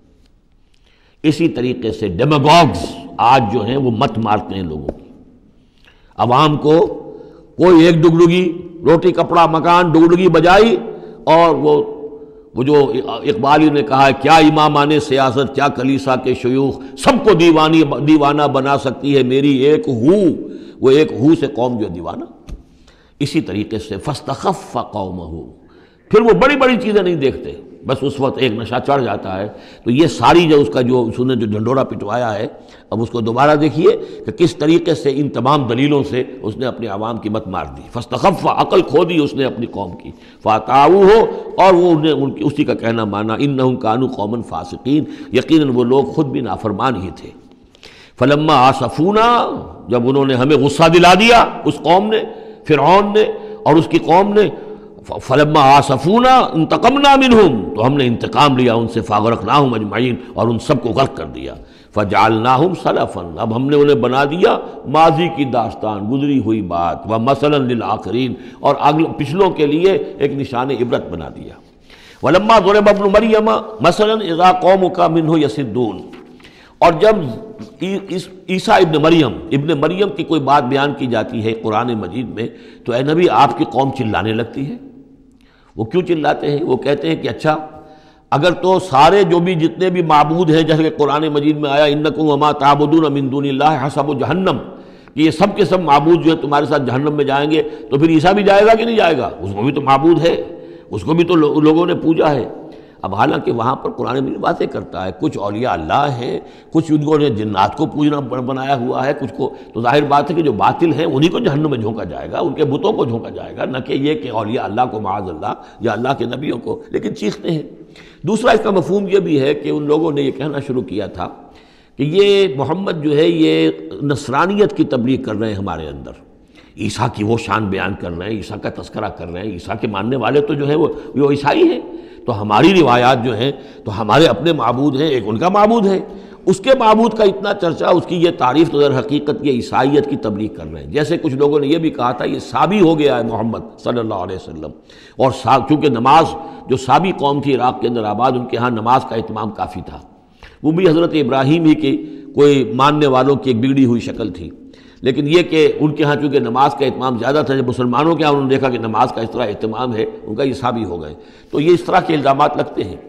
اسی طریقے سے ڈیماگوگز آج جو ہیں وہ مت مارتے ہیں لوگوں کی، عوام کو کوئی ایک ڈگڈگی روٹی کپڑا مکان ڈگڈگی بجائی، اور وہ جو اقبالی نے کہا ہے کیا امامان سیاست کیا کلیسا کے شیوخ، سب کو دیوانہ بنا سکتی ہے میری ایک ہو، وہ ایک ہو سے قوم جو دیوانہ۔ اسی طریقے سے فاستخف قومہ، پھر وہ بڑی بڑی چیزیں نہیں دیکھتے، بس اس وقت ایک نشہ چڑھ جاتا ہے، تو یہ ساری جو اس کا جو اس نے جو ڈھنڈورا پٹوایا ہے، اب اس کو دوبارہ دیکھیے کہ کس طریقے سے ان تمام دلیلوں سے اس نے اپنے عوام کی مت مار دی، فاستخف، عقل کھو دی اس نے اپنی قوم کی، فاطاعوہ، اور وہ اسی کا کہنا مانا، انہم کانوا قوما فاسقین، یقیناً وہ لوگ خود بھی نافرمان ہی تھے۔ فلما آسفونا، جب انہوں نے ہمیں غصہ دلا دیا، اس قوم نے، فرعون نے اور اس کی قوم نے، فلما آسفونا انتقمنا منہم، تو ہم نے انتقام لیا ان سے، فاغرقناہم اجمعین، اور ان سب کو غرق کر دیا، فجعلناہم سلفا، اب ہم نے انہیں بنا دیا ماضی کی داستان، گزری ہوئی بات، ومثلا للآخرین، اور پچھلوں کے لیے ایک نشان عبرت بنا دیا۔ ولما ضرب ابن مریم مثلا اذا قومک منہ یصدون، اور جب عیسیٰ ابن مریم کی کوئی بات بیان کی جاتی ہے قرآن مجید میں، تو اے نبی آپ کی قوم چلانے لگتی ہے، وہ کیوں چلاتے ہیں؟ وہ کہتے ہیں کہ اچھا اگر تو سارے جو بھی جتنے بھی معبود ہیں، جیسے کہ قرآن مجید میں آیا انکم وما تعبدون من دون اللہ حسب جہنم، کہ یہ سب کے سب معبود جو ہے تمہارے ساتھ جہنم میں جائیں گے، تو پھر عیسیٰ بھی جائے گا کہ نہیں جائے گا؟ اس کو بھی تو معبود ہے، اس کو بھی تو لوگوں نے پوجا ہے۔ اب حالانکہ وہاں پر قرآن مجید باتیں کرتا ہے، کچھ اولیاء اللہ ہیں، کچھ ان نے جنات کو پوجنا بنایا ہوا ہے، کچھ کو تو ظاہر بات ہے کہ جو باطل ہیں انہی کو جہنم میں جھونکا جائے گا، ان کے بتوں کو جھونکا جائے گا، نہ کہ یہ کہ اولیاء اللہ کو معاذ اللہ یا اللہ کے نبیوں کو، لیکن چیختے ہیں۔ دوسرا اس کا مفہوم یہ بھی ہے کہ ان لوگوں نے یہ کہنا شروع کیا تھا کہ یہ محمد جو ہے یہ نصرانیت کی تبلیغ کر رہے ہیں ہمارے اندر، عیسیٰ کی وہ شان بیان کر رہے ہیں، عیسیٰ کا تذکرہ کر رہے ہیں، عیسیٰ کے ماننے والے تو جو ہے وہ عیسائی ہیں، تو ہماری روایات جو ہیں تو ہمارے اپنے معبود ہیں، ایک ان کا معبود ہے، اس کے معبود کا اتنا چرچا، اس کی یہ تعریف، تو در حقیقت یہ عیسائیت کی تبلیغ کر رہے ہیں۔ جیسے کچھ لوگوں نے یہ بھی کہا تھا یہ سابی ہو گیا ہے محمد صلی اللہ علیہ وسلم، اور چونکہ نماز جو سابی قوم تھی عراق کے اندر آباد، ان کے ہاں نماز کا اہتمام کافی تھا، وہ بھی حضرت ابراہیم ہی کی کوئی ماننے والوں کی ایک بگڑی ہوئی شکل تھی، لیکن یہ کہ ان کے ہاں چونکہ نماز کا اہتمام زیادہ تھا، جب مسلمانوں کے ہاں انہوں نے دیکھا کہ نماز کا اس طرح اہتمام ہے، ان کا یہ سابی ہو گئے، تو یہ اس طرح کے الزامات لگتے ہیں۔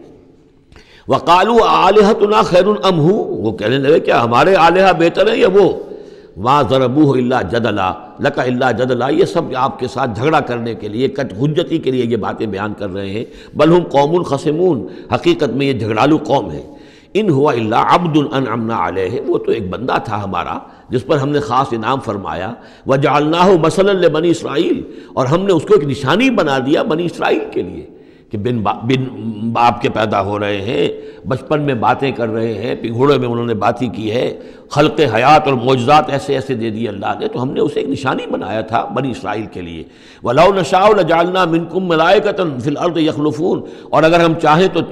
وَقَالُوا آلِهَتُنَا خَيْرٌ أَمْ هُوَ، وہ کہنے لگے کیا ہمارے آلہہ بہتر ہیں یا وہ؟ مَا ضَرَبُوهُ إِلَّا جَدَلًا لَكَ إِلَّا جَدَلًا، یہ سب آپ کے ساتھ جھگڑا کرنے کے لیے، کٹ حجتی کے لیے یہ باتیں بیان کر رہے ہیں۔ بل ہم قوم خصمون، حقیقت میں یہ جھگڑالو قوم ہے۔ ان ہوا الا عبد انعمنا علیہ، وہ تو ایک بندہ تھا ہمارا جس پر ہم نے خاص انعام فرمایا، وجعلناہ مثلا لبنی اسرائیل، اور ہم نے اس کو ایک نشانی بنا دیا بنی اسرائیل کے لیے، کہ بن باپ کے پیدا ہو رہے ہیں، بچپن میں باتیں کر رہے ہیں، پنگھوڑے میں انہوں نے باتیں کی ہے، خلق حیات اور معجزات ایسے ایسے دے دیے اللہ نے، تو ہم نے اسے ایک نشانی بنایا تھا بنی اسرائیل کے لیے۔ وَلَوْ نَشَاءُ لَجَعَلْنَا مِنْكُمْ مَلَائِكَةً فِي الْأَرْضِ يَخْلُفُونَ، اور اگر ہم چاہیں تو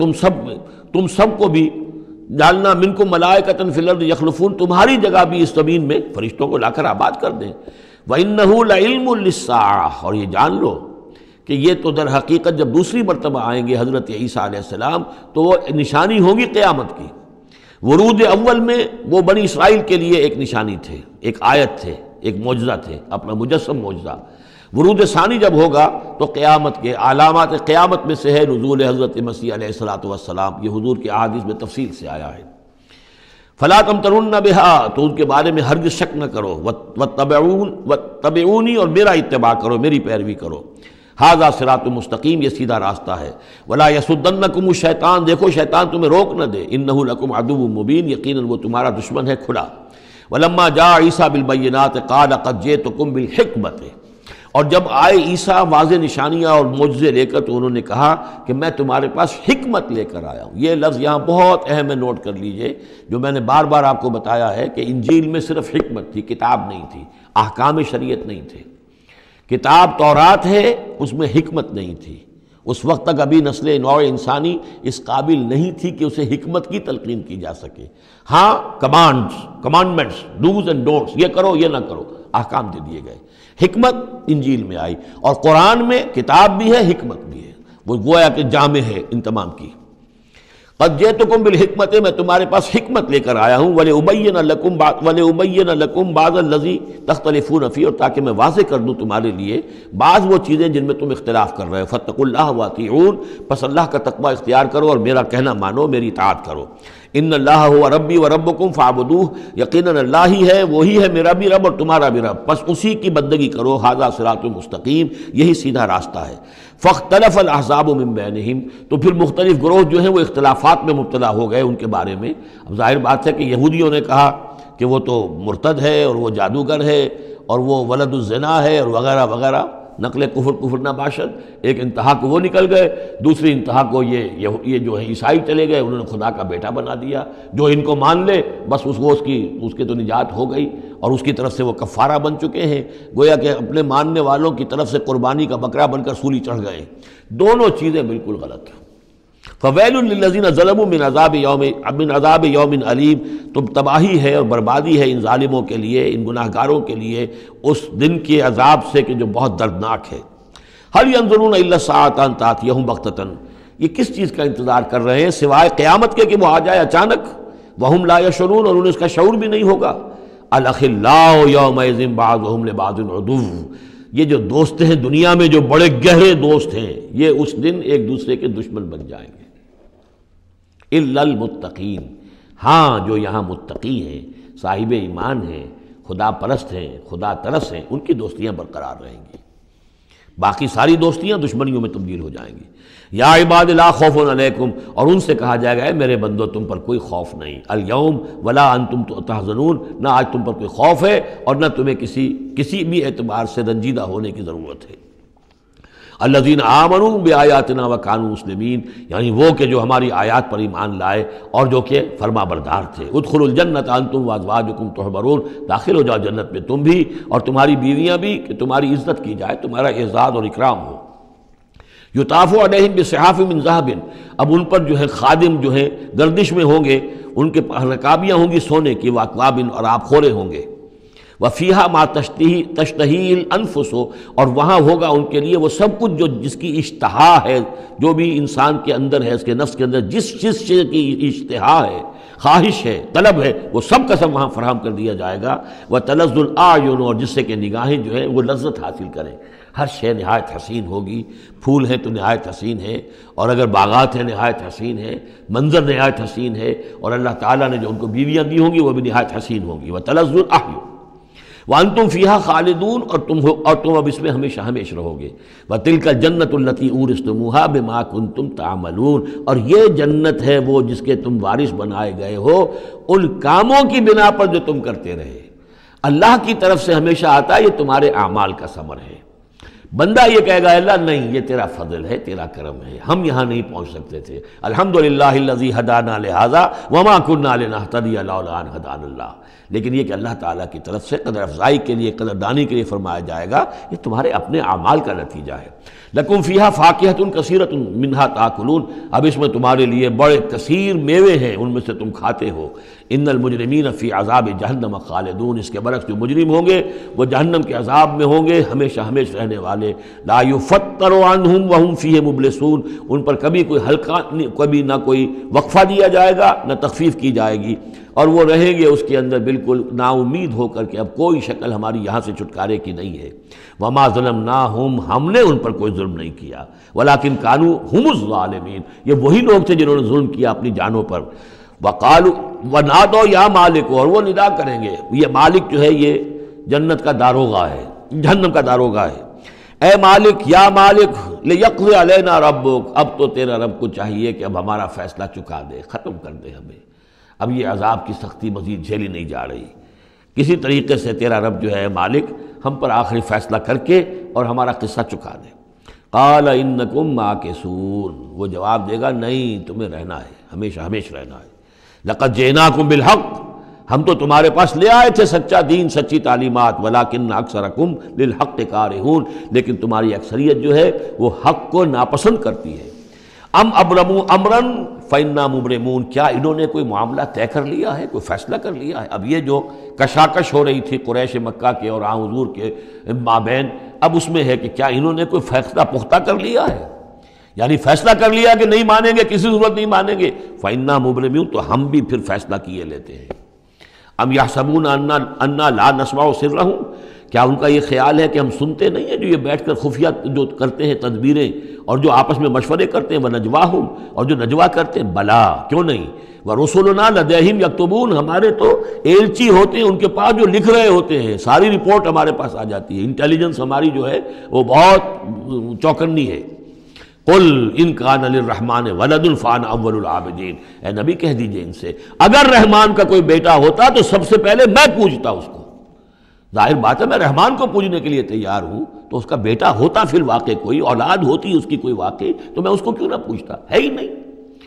تم سب کو بھی جعلنا منکم ملائکۃ فی الارض یخلفون، تمہاری جگہ بھی اس زمین میں فرشتوں کو لا کر آباد کر دیں۔ وَإِنَّهُ لَعِلْمٌ لِلسَّاعَةِ، اور یہ جان لو کہ یہ تو در حقیقت جب دوسری مرتبہ آئیں گے حضرت عیسیٰ علیہ السلام تو وہ نشانی ہوگی قیامت کی۔ ورود اول میں وہ بنی اسرائیل کے لیے ایک نشانی تھے، ایک آیت تھے، ایک معجزہ تھے، اپنا مجسم معجزہ۔ ورود ثانی جب ہوگا تو قیامت کے علامات قیامت میں سے ہے نزول حضرت مسیح علیہ السلام، یہ حضور کے احادیث میں تفصیل سے آیا ہے۔ فلا تمترن بها، تو ان کے بارے میں ہرگز شک نہ کرو، واتبعونی، اور میرا اتباع کرو، میری پیروی کرو۔ ھذا صراط مستقیم، یہ سیدھا راستہ ہے۔ ولا یصدنکم الشیطان، دیکھو شیطان تمہیں روک نہ دے، انہ لکم عدو مبین، یقیناً وہ تمہارا دشمن ہے کھلا۔ ولما جاء عیسیٰ بالبینات قال قد جئتکم بالحکمۃ، اور جب آئے عیسیٰ واضح نشانیاں اور معجزے لے کر تو انہوں نے کہا کہ میں تمہارے پاس حکمت لے کر آیا ہوں۔ یہ لفظ یہاں بہت اہم ہے، نوٹ کر لیجئے، جو میں نے بار بار آپ کو بتایا ہے کہ انجیل میں صرف حکمت تھی، کتاب نہیں تھی، احکام شریعت نہیں تھے۔ کتاب تورات ہے، اس میں حکمت نہیں تھی، اس وقت تک ابھی نسل نوع انسانی اس قابل نہیں تھی کہ اسے حکمت کی تلقین کی جا سکے۔ ہاں کمانڈمنٹس، ڈوز اینڈ ڈونٹس، یہ کرو یہ نہ کرو، احکام دے دیے گئے۔ حکمت انجیل میں آئی، اور قرآن میں کتاب بھی ہے حکمت بھی ہے، وہ گویا کہ جامع ہے ان تمام کی۔ قد جئتکم بالحکمت، میں تمہارے پاس حکمت لے کر آیا ہوں، وَلِأُبَيِّنَ لَكُمْ بَعْضَ الَّذِي تَخْتَلِفُونَ فِيهِ، اور تاکہ میں واضح کر دوں تمہارے لیے بعض وہ چیزیں جن میں تم اختلاف کر رہے ہو۔ فَاتَّقُوا اللَّهَ وَأَطِیعُونِ، پس اللہ کا تقوی اختیار کرو اور میرا کہنا مانو، میری اطاعت کرو۔ ان اللہ هو ربی و ربکم فاعبدوہ، یقیناً اللہ ہی ہے، وہی ہے میرا بھی رب اور تمہارا بھی رب، بس اسی کی بندگی کرو۔ ھذا صراط مستقیم، یہی سیدھا راستہ ہے۔ فاختلف الاحزاب من بینہم، تو پھر مختلف گروہ جو ہیں وہ اختلافات میں مبتلا ہو گئے ان کے بارے میں۔ اب ظاہر بات ہے کہ یہودیوں نے کہا کہ وہ تو مرتد ہے اور وہ جادوگر ہے اور وہ ولد الزنا ہے اور وغیرہ وغیرہ، نقل کفر نہ باشد۔ ایک انتہا کو وہ نکل گئے، دوسری انتہا کو یہ جو ہے عیسائی چلے گئے، انہوں نے خدا کا بیٹا بنا دیا، جو ان کو مان لے بس اس کی تو نجات ہو گئی، اور اس کی طرف سے وہ کفارہ بن چکے ہیں، گویا کہ اپنے ماننے والوں کی طرف سے قربانی کا بکرا بن کر سولی چڑھ گئے۔ دونوں چیزیں بالکل غلط ہیں۔ فویل للذین ظلموا من عذاب یوم علیم، تو تباہی ہے اور بربادی ہے ان ظالموں کے لیے، ان گناہ گاروں کے لیے اس دن کے عذاب سے کہ جو بہت دردناک ہے۔ هل ينظرون الا الساعة ان تأتيهم بغتة، یہ کس چیز کا انتظار کر رہے ہیں سوائے قیامت کے کہ وہ آ جائے اچانک۔ وهم لا يشعرون، اور انہیں اس کا شعور بھی نہیں ہوگا۔ الاخلاء يومئذ بعضهم لبعض عدو، یہ جو دوست ہیں دنیا میں جو بڑے گہرے دوست ہیں، یہ اس دن ایک دوسرے کے دشمن بن جائیں گے۔ الا المتقین، ہاں جو یہاں متقی ہیں، صاحب ایمان ہیں، خدا پرست ہیں، خدا ترس ہیں، ان کی دوستیاں برقرار رہیں گی، باقی ساری دوستیاں دشمنیوں میں تبدیل ہو جائیں گی۔ یا عباد لا خوف علیکم، اور ان سے کہا جائے گا اے میرے بندو تم پر کوئی خوف نہیں، الیوم ولا انتم تحزنون، نہ آج تم پر کوئی خوف ہے اور نہ تمہیں کسی بھی اعتبار سے رنجیدہ ہونے کی ضرورت ہے۔ الذین آمنوا بآیاتنا وکانوا مسلمین، یعنی وہ کہ جو ہماری آیات پر ایمان لائے اور جو کہ فرما بردار تھے۔ ادخلوا الجنۃ انتم وازواجکم تحبرون، داخل ہو جاؤ جنت میں تم بھی اور تمہاری بیویاں بھی، کہ تمہاری عزت کی جائے، تمہارا اعزاز اور اکرام ہو۔ یطاف علیہم بصحاف من ذہب، اب ان پر جو ہے خادم جو ہے گردش میں ہوں گے، ان کے رکابیاں ہوں گی سونے کی، واکواب اور آب خورے ہوں گے۔ وفیہا ما تشتہی الانفس، اور وہاں ہوگا ان کے لیے وہ سب کچھ جو جس کی اشتہا ہے، جو بھی انسان کے اندر ہے، اس کے نفس کے اندر جس چیز کی اشتہا ہے، خواہش ہے، طلب ہے، وہ سب کا سب وہاں فراہم کر دیا جائے گا۔ وتلذ الاعین، اور جس سے کہ نگاہیں جو ہیں وہ لذت حاصل کریں، ہر شے نہایت حسین ہوگی، پھول ہیں تو نہایت حسین ہے، اور اگر باغات ہیں نہایت حسین ہے، منظر نہایت حسین ہے، اور اللہ تعالیٰ نے جو ان کو بیویاں دی ہوں گی وہ بھی نہایت حسین ہوں گی۔ وتلذ الاعین وانتم فیہا خالدون، اور تم اب اس میں ہمیشہ ہمیشہ رہو گے۔ وتلک الجنۃ التی اورثتموہا بما کنتم تعملون، اور یہ جنت ہے وہ جس کے تم وارث بنائے گئے ہو ان کاموں کی بنا پر جو تم کرتے رہے۔ اللہ کی طرف سے ہمیشہ آتا ہے یہ تمہارے اعمال کا ثمر ہے۔ بندہ یہ کہے گا اللہ نہیں، یہ تیرا فضل ہے، تیرا کرم ہے، ہم یہاں نہیں پہنچ سکتے تھے، الحمدللہ الذی ہدانا لہذا وما کنا لنہتدی لولا ان ہدانا اللہ، لیکن یہ کہ اللہ تعالیٰ کی طرف سے قدر افزائی کے لیے، قدر دانی کے لیے فرمایا جائے گا، یہ تمہارے اپنے اعمال کا نتیجہ ہے۔ لکم فیہا فاکہۃ کثیرۃ منہا تاکلون، اب اس میں تمہارے لیے بڑے کثیر میوے ہیں، ان میں سے تم کھاتے ہو۔ ان المجرمین فی عذاب جہنم خالدون، اس کے برعکس جو مجرم ہوں گے وہ جہنم کے عذاب میں ہوں گے ہمیشہ ہمیشہ رہنے والے۔ لا یفتر عنہم وہم فیہ مبلسون، ان پر کبھی کوئی ہلکا، کبھی نہ کوئی وقفہ دیا جائے گا نہ تخفیف کی جائے گی، اور وہ رہیں گے اس کے اندر بالکل نا امید ہو کر کہ اب کوئی شکل ہماری یہاں سے چھٹکارے کی نہیں ہے۔ وما ظلمناہم، ہم نے ان پر کوئی ظلم نہیں کیا، ولکن کانوا ہم الظالمین، یہ وہی لوگ تھے جنہوں نے ظلم کیا اپنی جانوں پر۔ وقالوا ونادوا یا مالک، اور وہ ندا کریں گے، یہ مالک جو ہے یہ جنت کا داروغہ ہے، جہنم کا داروغہ ہے، اے مالک یا مالک لیقضی علینا ربک، اب تو تیرا رب کو چاہیے کہ اب ہمارا فیصلہ چکا دے، ختم کر دے ہمیں، اب یہ عذاب کی سختی مزید جھیلی نہیں جا رہی، کسی طریقے سے تیرا رب جو ہے مالک ہم پر آخری فیصلہ کر کے اور ہمارا قصہ چکا دے۔ قال انکم ماکثون، وہ جواب دے گا نہیں، تمہیں رہنا ہے، ہمیشہ ہمیشہ رہنا ہے۔ لقد جئناکم بالحق، ہم تو تمہارے پاس لے آئے تھے سچا دین، سچی تعلیمات، ولکن اکثرکم للحق کارہون، لیکن تمہاری اکثریت جو ہے وہ حق کو ناپسند کرتی ہے۔ ام ابرموا امرا فإنا مبرمون، کیا انہوں نے کوئی معاملہ طے کر لیا ہے، کوئی فیصلہ کر لیا ہے؟ اب یہ جو کشاکش ہو رہی تھی قریش مکہ کے اور حضور کے مابین، اب اس میں ہے کہ کیا انہوں نے کوئی فیصلہ پختہ کر لیا ہے، یعنی فیصلہ کر لیا کہ نہیں مانیں گے، کسی صورت نہیں مانیں گے، فإنا مبرمون، تو ہم بھی پھر فیصلہ کیے لیتے ہیں۔ ام یحسبون انا لا نسمع سرہم، کیا ان کا یہ خیال ہے کہ ہم سنتے نہیں ہیں جو یہ بیٹھ کر خفیہ جو کرتے ہیں تدبیریں اور جو آپس میں مشورے کرتے ہیں، وَنَجْوَاهُمْ، اور جو نجوا کرتے ہیں، بلا کیوں نہیں، وَرُسُلُنَا لَدَيْهِمْ يَكْتُبُونَ، ہمارے تو ایلچی ہوتے ہیں ان کے پاس جو لکھ رہے ہوتے ہیں، ساری رپورٹ ہمارے پاس آ جاتی ہے، انٹیلیجنس ہماری جو ہے وہ بہت چوکنی ہے۔ قل ان کان للرحمن ولد فانا اول العابدین، اے نبی کہہ دیجئے ان سے اگر رحمان کا کوئی بیٹا ہوتا تو سب سے پہلے میں پوجتا اس کو۔ ظاہر بات ہے میں رحمان کو پوجنے کے لیے تیار ہوں، تو اس کا بیٹا ہوتا فی الواقع کوئی اولاد ہوتی اس کی کوئی واقعی، تو میں اس کو کیوں نہ پوچھتا، ہے ہی نہیں۔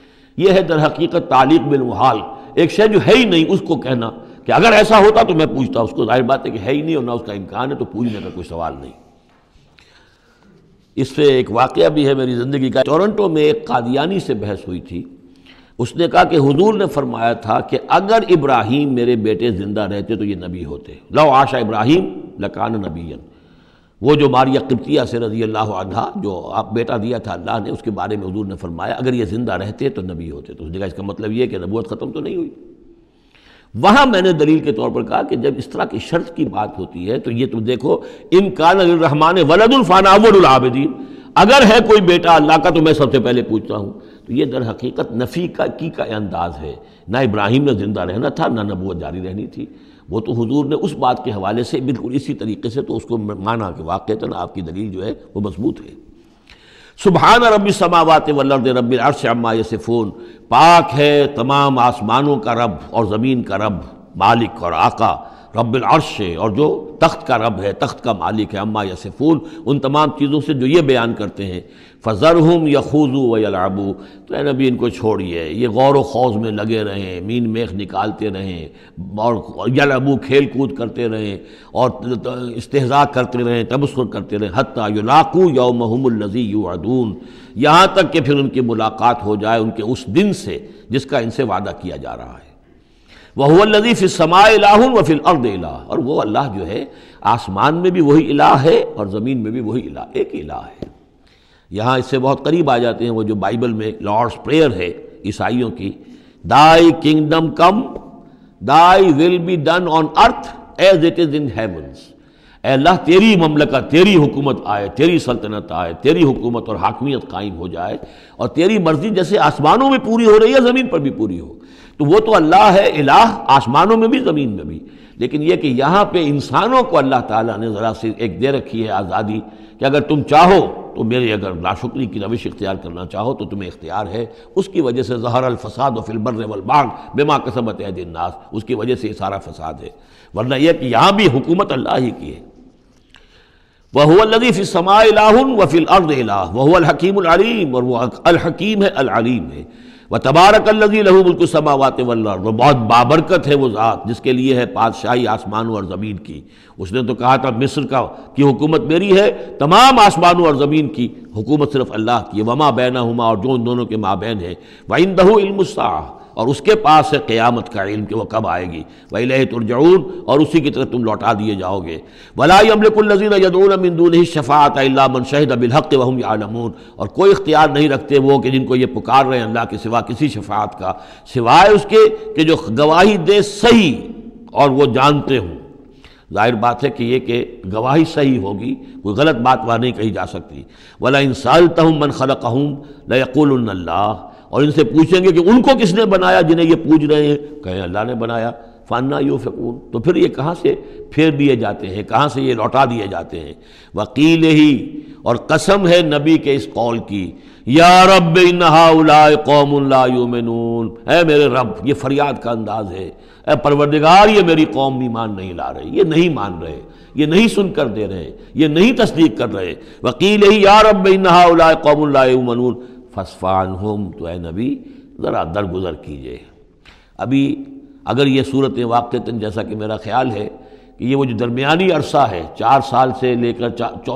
یہ ہے در حقیقت تعلیق بالمحال، ایک شے جو ہے ہی نہیں اس کو کہنا کہ اگر ایسا ہوتا تو میں پوچھتا اس کو، ظاہر بات ہے کہ ہے ہی نہیں اور نہ اس کا امکان ہے، تو پوجنے کا کوئی سوال نہیں۔ اس سے ایک واقعہ بھی ہے میری زندگی کا، ٹورنٹو میں ایک قادیانی سے بحث ہوئی تھی، اس نے کہا کہ حضور نے فرمایا تھا کہ اگر ابراہیم میرے بیٹے زندہ رہتے تو یہ نبی ہوتے، لو عاش ابراہیم لکان نبیا، وہ جو ماریہ قبطیہ سے رضی اللہ عنہا جو آپ بیٹا دیا تھا اللہ نے، اس کے بارے میں حضور نے فرمایا اگر یہ زندہ رہتے تو نبی ہوتے، تو اس نے کہا اس کا مطلب یہ ہے کہ نبوت ختم تو نہیں ہوئی۔ وہاں میں نے دلیل کے طور پر کہا کہ جب اس طرح کی شرط کی بات ہوتی ہے تو یہ تم دیکھو، ان کان للرحمن ولد فانا اول العابدین، اگر ہے کوئی بیٹا اللہ کا تو میں سب سے پہلے پوچھتا ہوں. تو یہ در حقیقت نفی کا انداز ہے. نہ ابراہیم نے زندہ رہنا تھا، نہ نبوت جاری رہنی تھی. وہ تو حضور نے اس بات کے حوالے سے بالکل اسی طریقے سے تو اس کو مانا کہ واقعتاً آپ کی دلیل جو ہے وہ مضبوط ہے. سبحان رب السماوات والارض رب العرش عما یصفون، پاک ہے تمام آسمانوں کا رب اور زمین کا رب، مالک اور آقا، رب العرش ہے، اور جو تخت کا رب ہے، تخت کا مالک ہے، عما یصفون، ان تمام چیزوں سے جو یہ بیان کرتے ہیں. فذرہم یخوضوا ویلعبوا، تو اے نبی ان کو چھوڑیے، یہ غور و خوض میں لگے رہیں، مین میخ نکالتے رہیں، اور یلعبوا کھیل کود کرتے رہیں، اور استہزاء کرتے رہیں، تبصر کرتے رہیں، حتی یلاقوا یومہم الذی یوعدون، یہاں تک کہ پھر ان کی ملاقات ہو جائے ان کے اس دن سے جس کا ان سے وعدہ کیا جا رہا ہے. وَهُوَ الَّذِي فِي السَّمَاءِ إِلَٰهٌ وَفِي الْأَرْضِ إِلَٰهٌ، اور وہ اللہ جو ہے آسمان میں بھی وہی الہ ہے اور زمین میں بھی وہی الہ، ایک الہ ہے. یہاں اس سے بہت قریب آ جاتے ہیں وہ جو بائبل میں لارڈس پریئر ہے عیسائیوں کی، Thy kingdom come, Thy will be done on earth as it is in heavens. اے اللہ تیری مملکت، تیری حکومت آئے، تیری سلطنت آئے، تیری حکومت اور حاکمیت قائم ہو جائے، اور تیری مرضی جیسے آسمانوں میں پوری ہو رہی ہے زمین پر بھی پوری ہو. تو وہ تو اللہ ہے الہ، آسمانوں میں بھی زمین میں بھی. لیکن یہ کہ یہاں پہ انسانوں کو اللہ تعالیٰ نے ذرا سی ایک دے رکھی ہے آزادی کہ اگر تم چاہو تو میری اگر ناشکری کی روش اختیار کرنا چاہو تو تمہیں اختیار ہے. اس کی وجہ سے ظہر الفساد فی البر والبحر بما کسبت ایدی الناس، اس کی وجہ سے یہ سارا فساد ہے. ورنہ یہ کہ یہاں بھی حکومت اللہ ہی کی ہے. وَهُوَ الَّذِي فِي السَّمَاءِ إِلَٰهٌ وَفِي الْأَرْضِ إِلَٰهٌ وَهُوَ الْحَكِيمُ الْعَلِيمُ، اور وہ الحکیم ہے، العلیم ہے. وَتَبَارَكَ الَّذِي لَهُ مُلْكُ السَّمَاوَاتِ وَالْأَرْضِ، بہت بابرکت ہے وہ ذات جس کے لیے ہے بادشاہی آسمانوں اور زمین کی. اس نے تو کہا تھا مصر کی حکومت میری ہے، تمام آسمانوں اور زمین کی حکومت صرف اللہ کی ہے. وَمَا بَيْنَهُمَا، اور جو ان دونوں کے مابین ہے. وَعِندَهُ عِلْمُ السَّاعَةِ، اور اس کے پاس ہے قیامت کا علم کہ وہ کب آئے گی. وَإِلَيْهِ تُرْجَعُونَ، اور اسی کی طرف تم لوٹا دیے جاؤ گے. وَلَا يَمْلِكُ الَّذِينَ يَدْعُونَ مِن دُونِهِ الشَّفَاعَةَ إِلَّا مَنْ شَهِدَ بِالْحَقِّ وَهُمْ يَعْلَمُونَ، اور کوئی اختیار نہیں رکھتے وہ کہ جن کو یہ پکار رہے ہیں اللہ کے سوا کسی شفاعت کا، سوائے اس کے کہ جو گواہی دے صحیح اور وہ جانتے ہوں. ظاہر بات ہے کہ یہ کہ گواہی صحیح ہوگی، کوئی غلط بات وہاں نہیں کہی جا سکتی. وَلَئِن سَأَلْتَهُم مَّن خَلَقَهُم لَيَقُولُنَّ اللَّهُ، اور ان سے پوچھیں گے کہ ان کو کس نے بنایا جنہیں یہ پوچھ رہے ہیں، کہیں اللہ نے بنایا. فَأَنَّىٰ يُؤْفَكُونَ، تو پھر یہ کہاں سے پھیر دیے جاتے ہیں، کہاں سے یہ لوٹا دیے جاتے ہیں. وَقِيلِهِ، اور قسم ہے نبی کے اس قول کی، یا رب ان ہؤلاء قوم لا یؤمنون، اے میرے رب، یہ فریاد کا انداز ہے، اے پروردگار یہ میری قوم ایمان نہیں لا رہی، یہ نہیں مان رہے، یہ نہیں سن کر دے رہے، یہ نہیں تصدیق کر رہے. وَقِيلِهِ یا رب ان ہؤلاء قوم لا یؤمنون فاصفح عنہم، تو اے نبی ذرا درگزر کیجئے. ابھی اگر یہ صورت واقعتاً جیسا کہ میرا خیال ہے کہ یہ وہ جو درمیانی عرصہ ہے 4 سال سے لے کر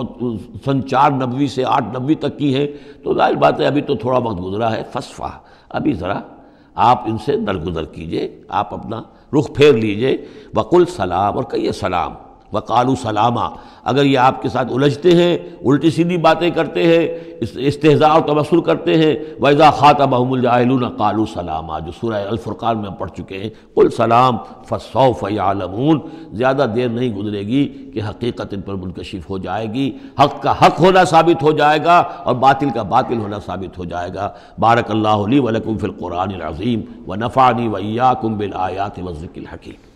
سن 490 سے 890 تک کی ہے، تو ظاہر بات ہے ابھی تو تھوڑا وقت گزرا ہے. فاصفح، ابھی ذرا آپ ان سے درگزر کیجئے، آپ اپنا رخ پھیر لیجئے. وقل سلام، اور کہیے سلام. وقالوا سلاما، اگر یہ آپ کے ساتھ الجھتے ہیں، الٹی سیدھی باتیں کرتے ہیں، استہزاء اور تبصر کرتے ہیں. وَإِذَا خَاطَبَهُمُ الْجَاهِلُونَ قَالُوا سَلَامًا، جو سورہ الفرقان میں ہم پڑھ چکے ہیں. قل سلام فَسَوْفَ يَعْلَمُونَ، زیادہ دیر نہیں گزرے گی کہ حقیقت ان پر منکشف ہو جائے گی، حق کا حق ہونا ثابت ہو جائے گا اور باطل کا باطل ہونا ثابت ہو جائے گا. بارک اللہ لی ولکم فی القرآن العظیم ونفعنی وإیاکم بالآیات والذکر الحکیم.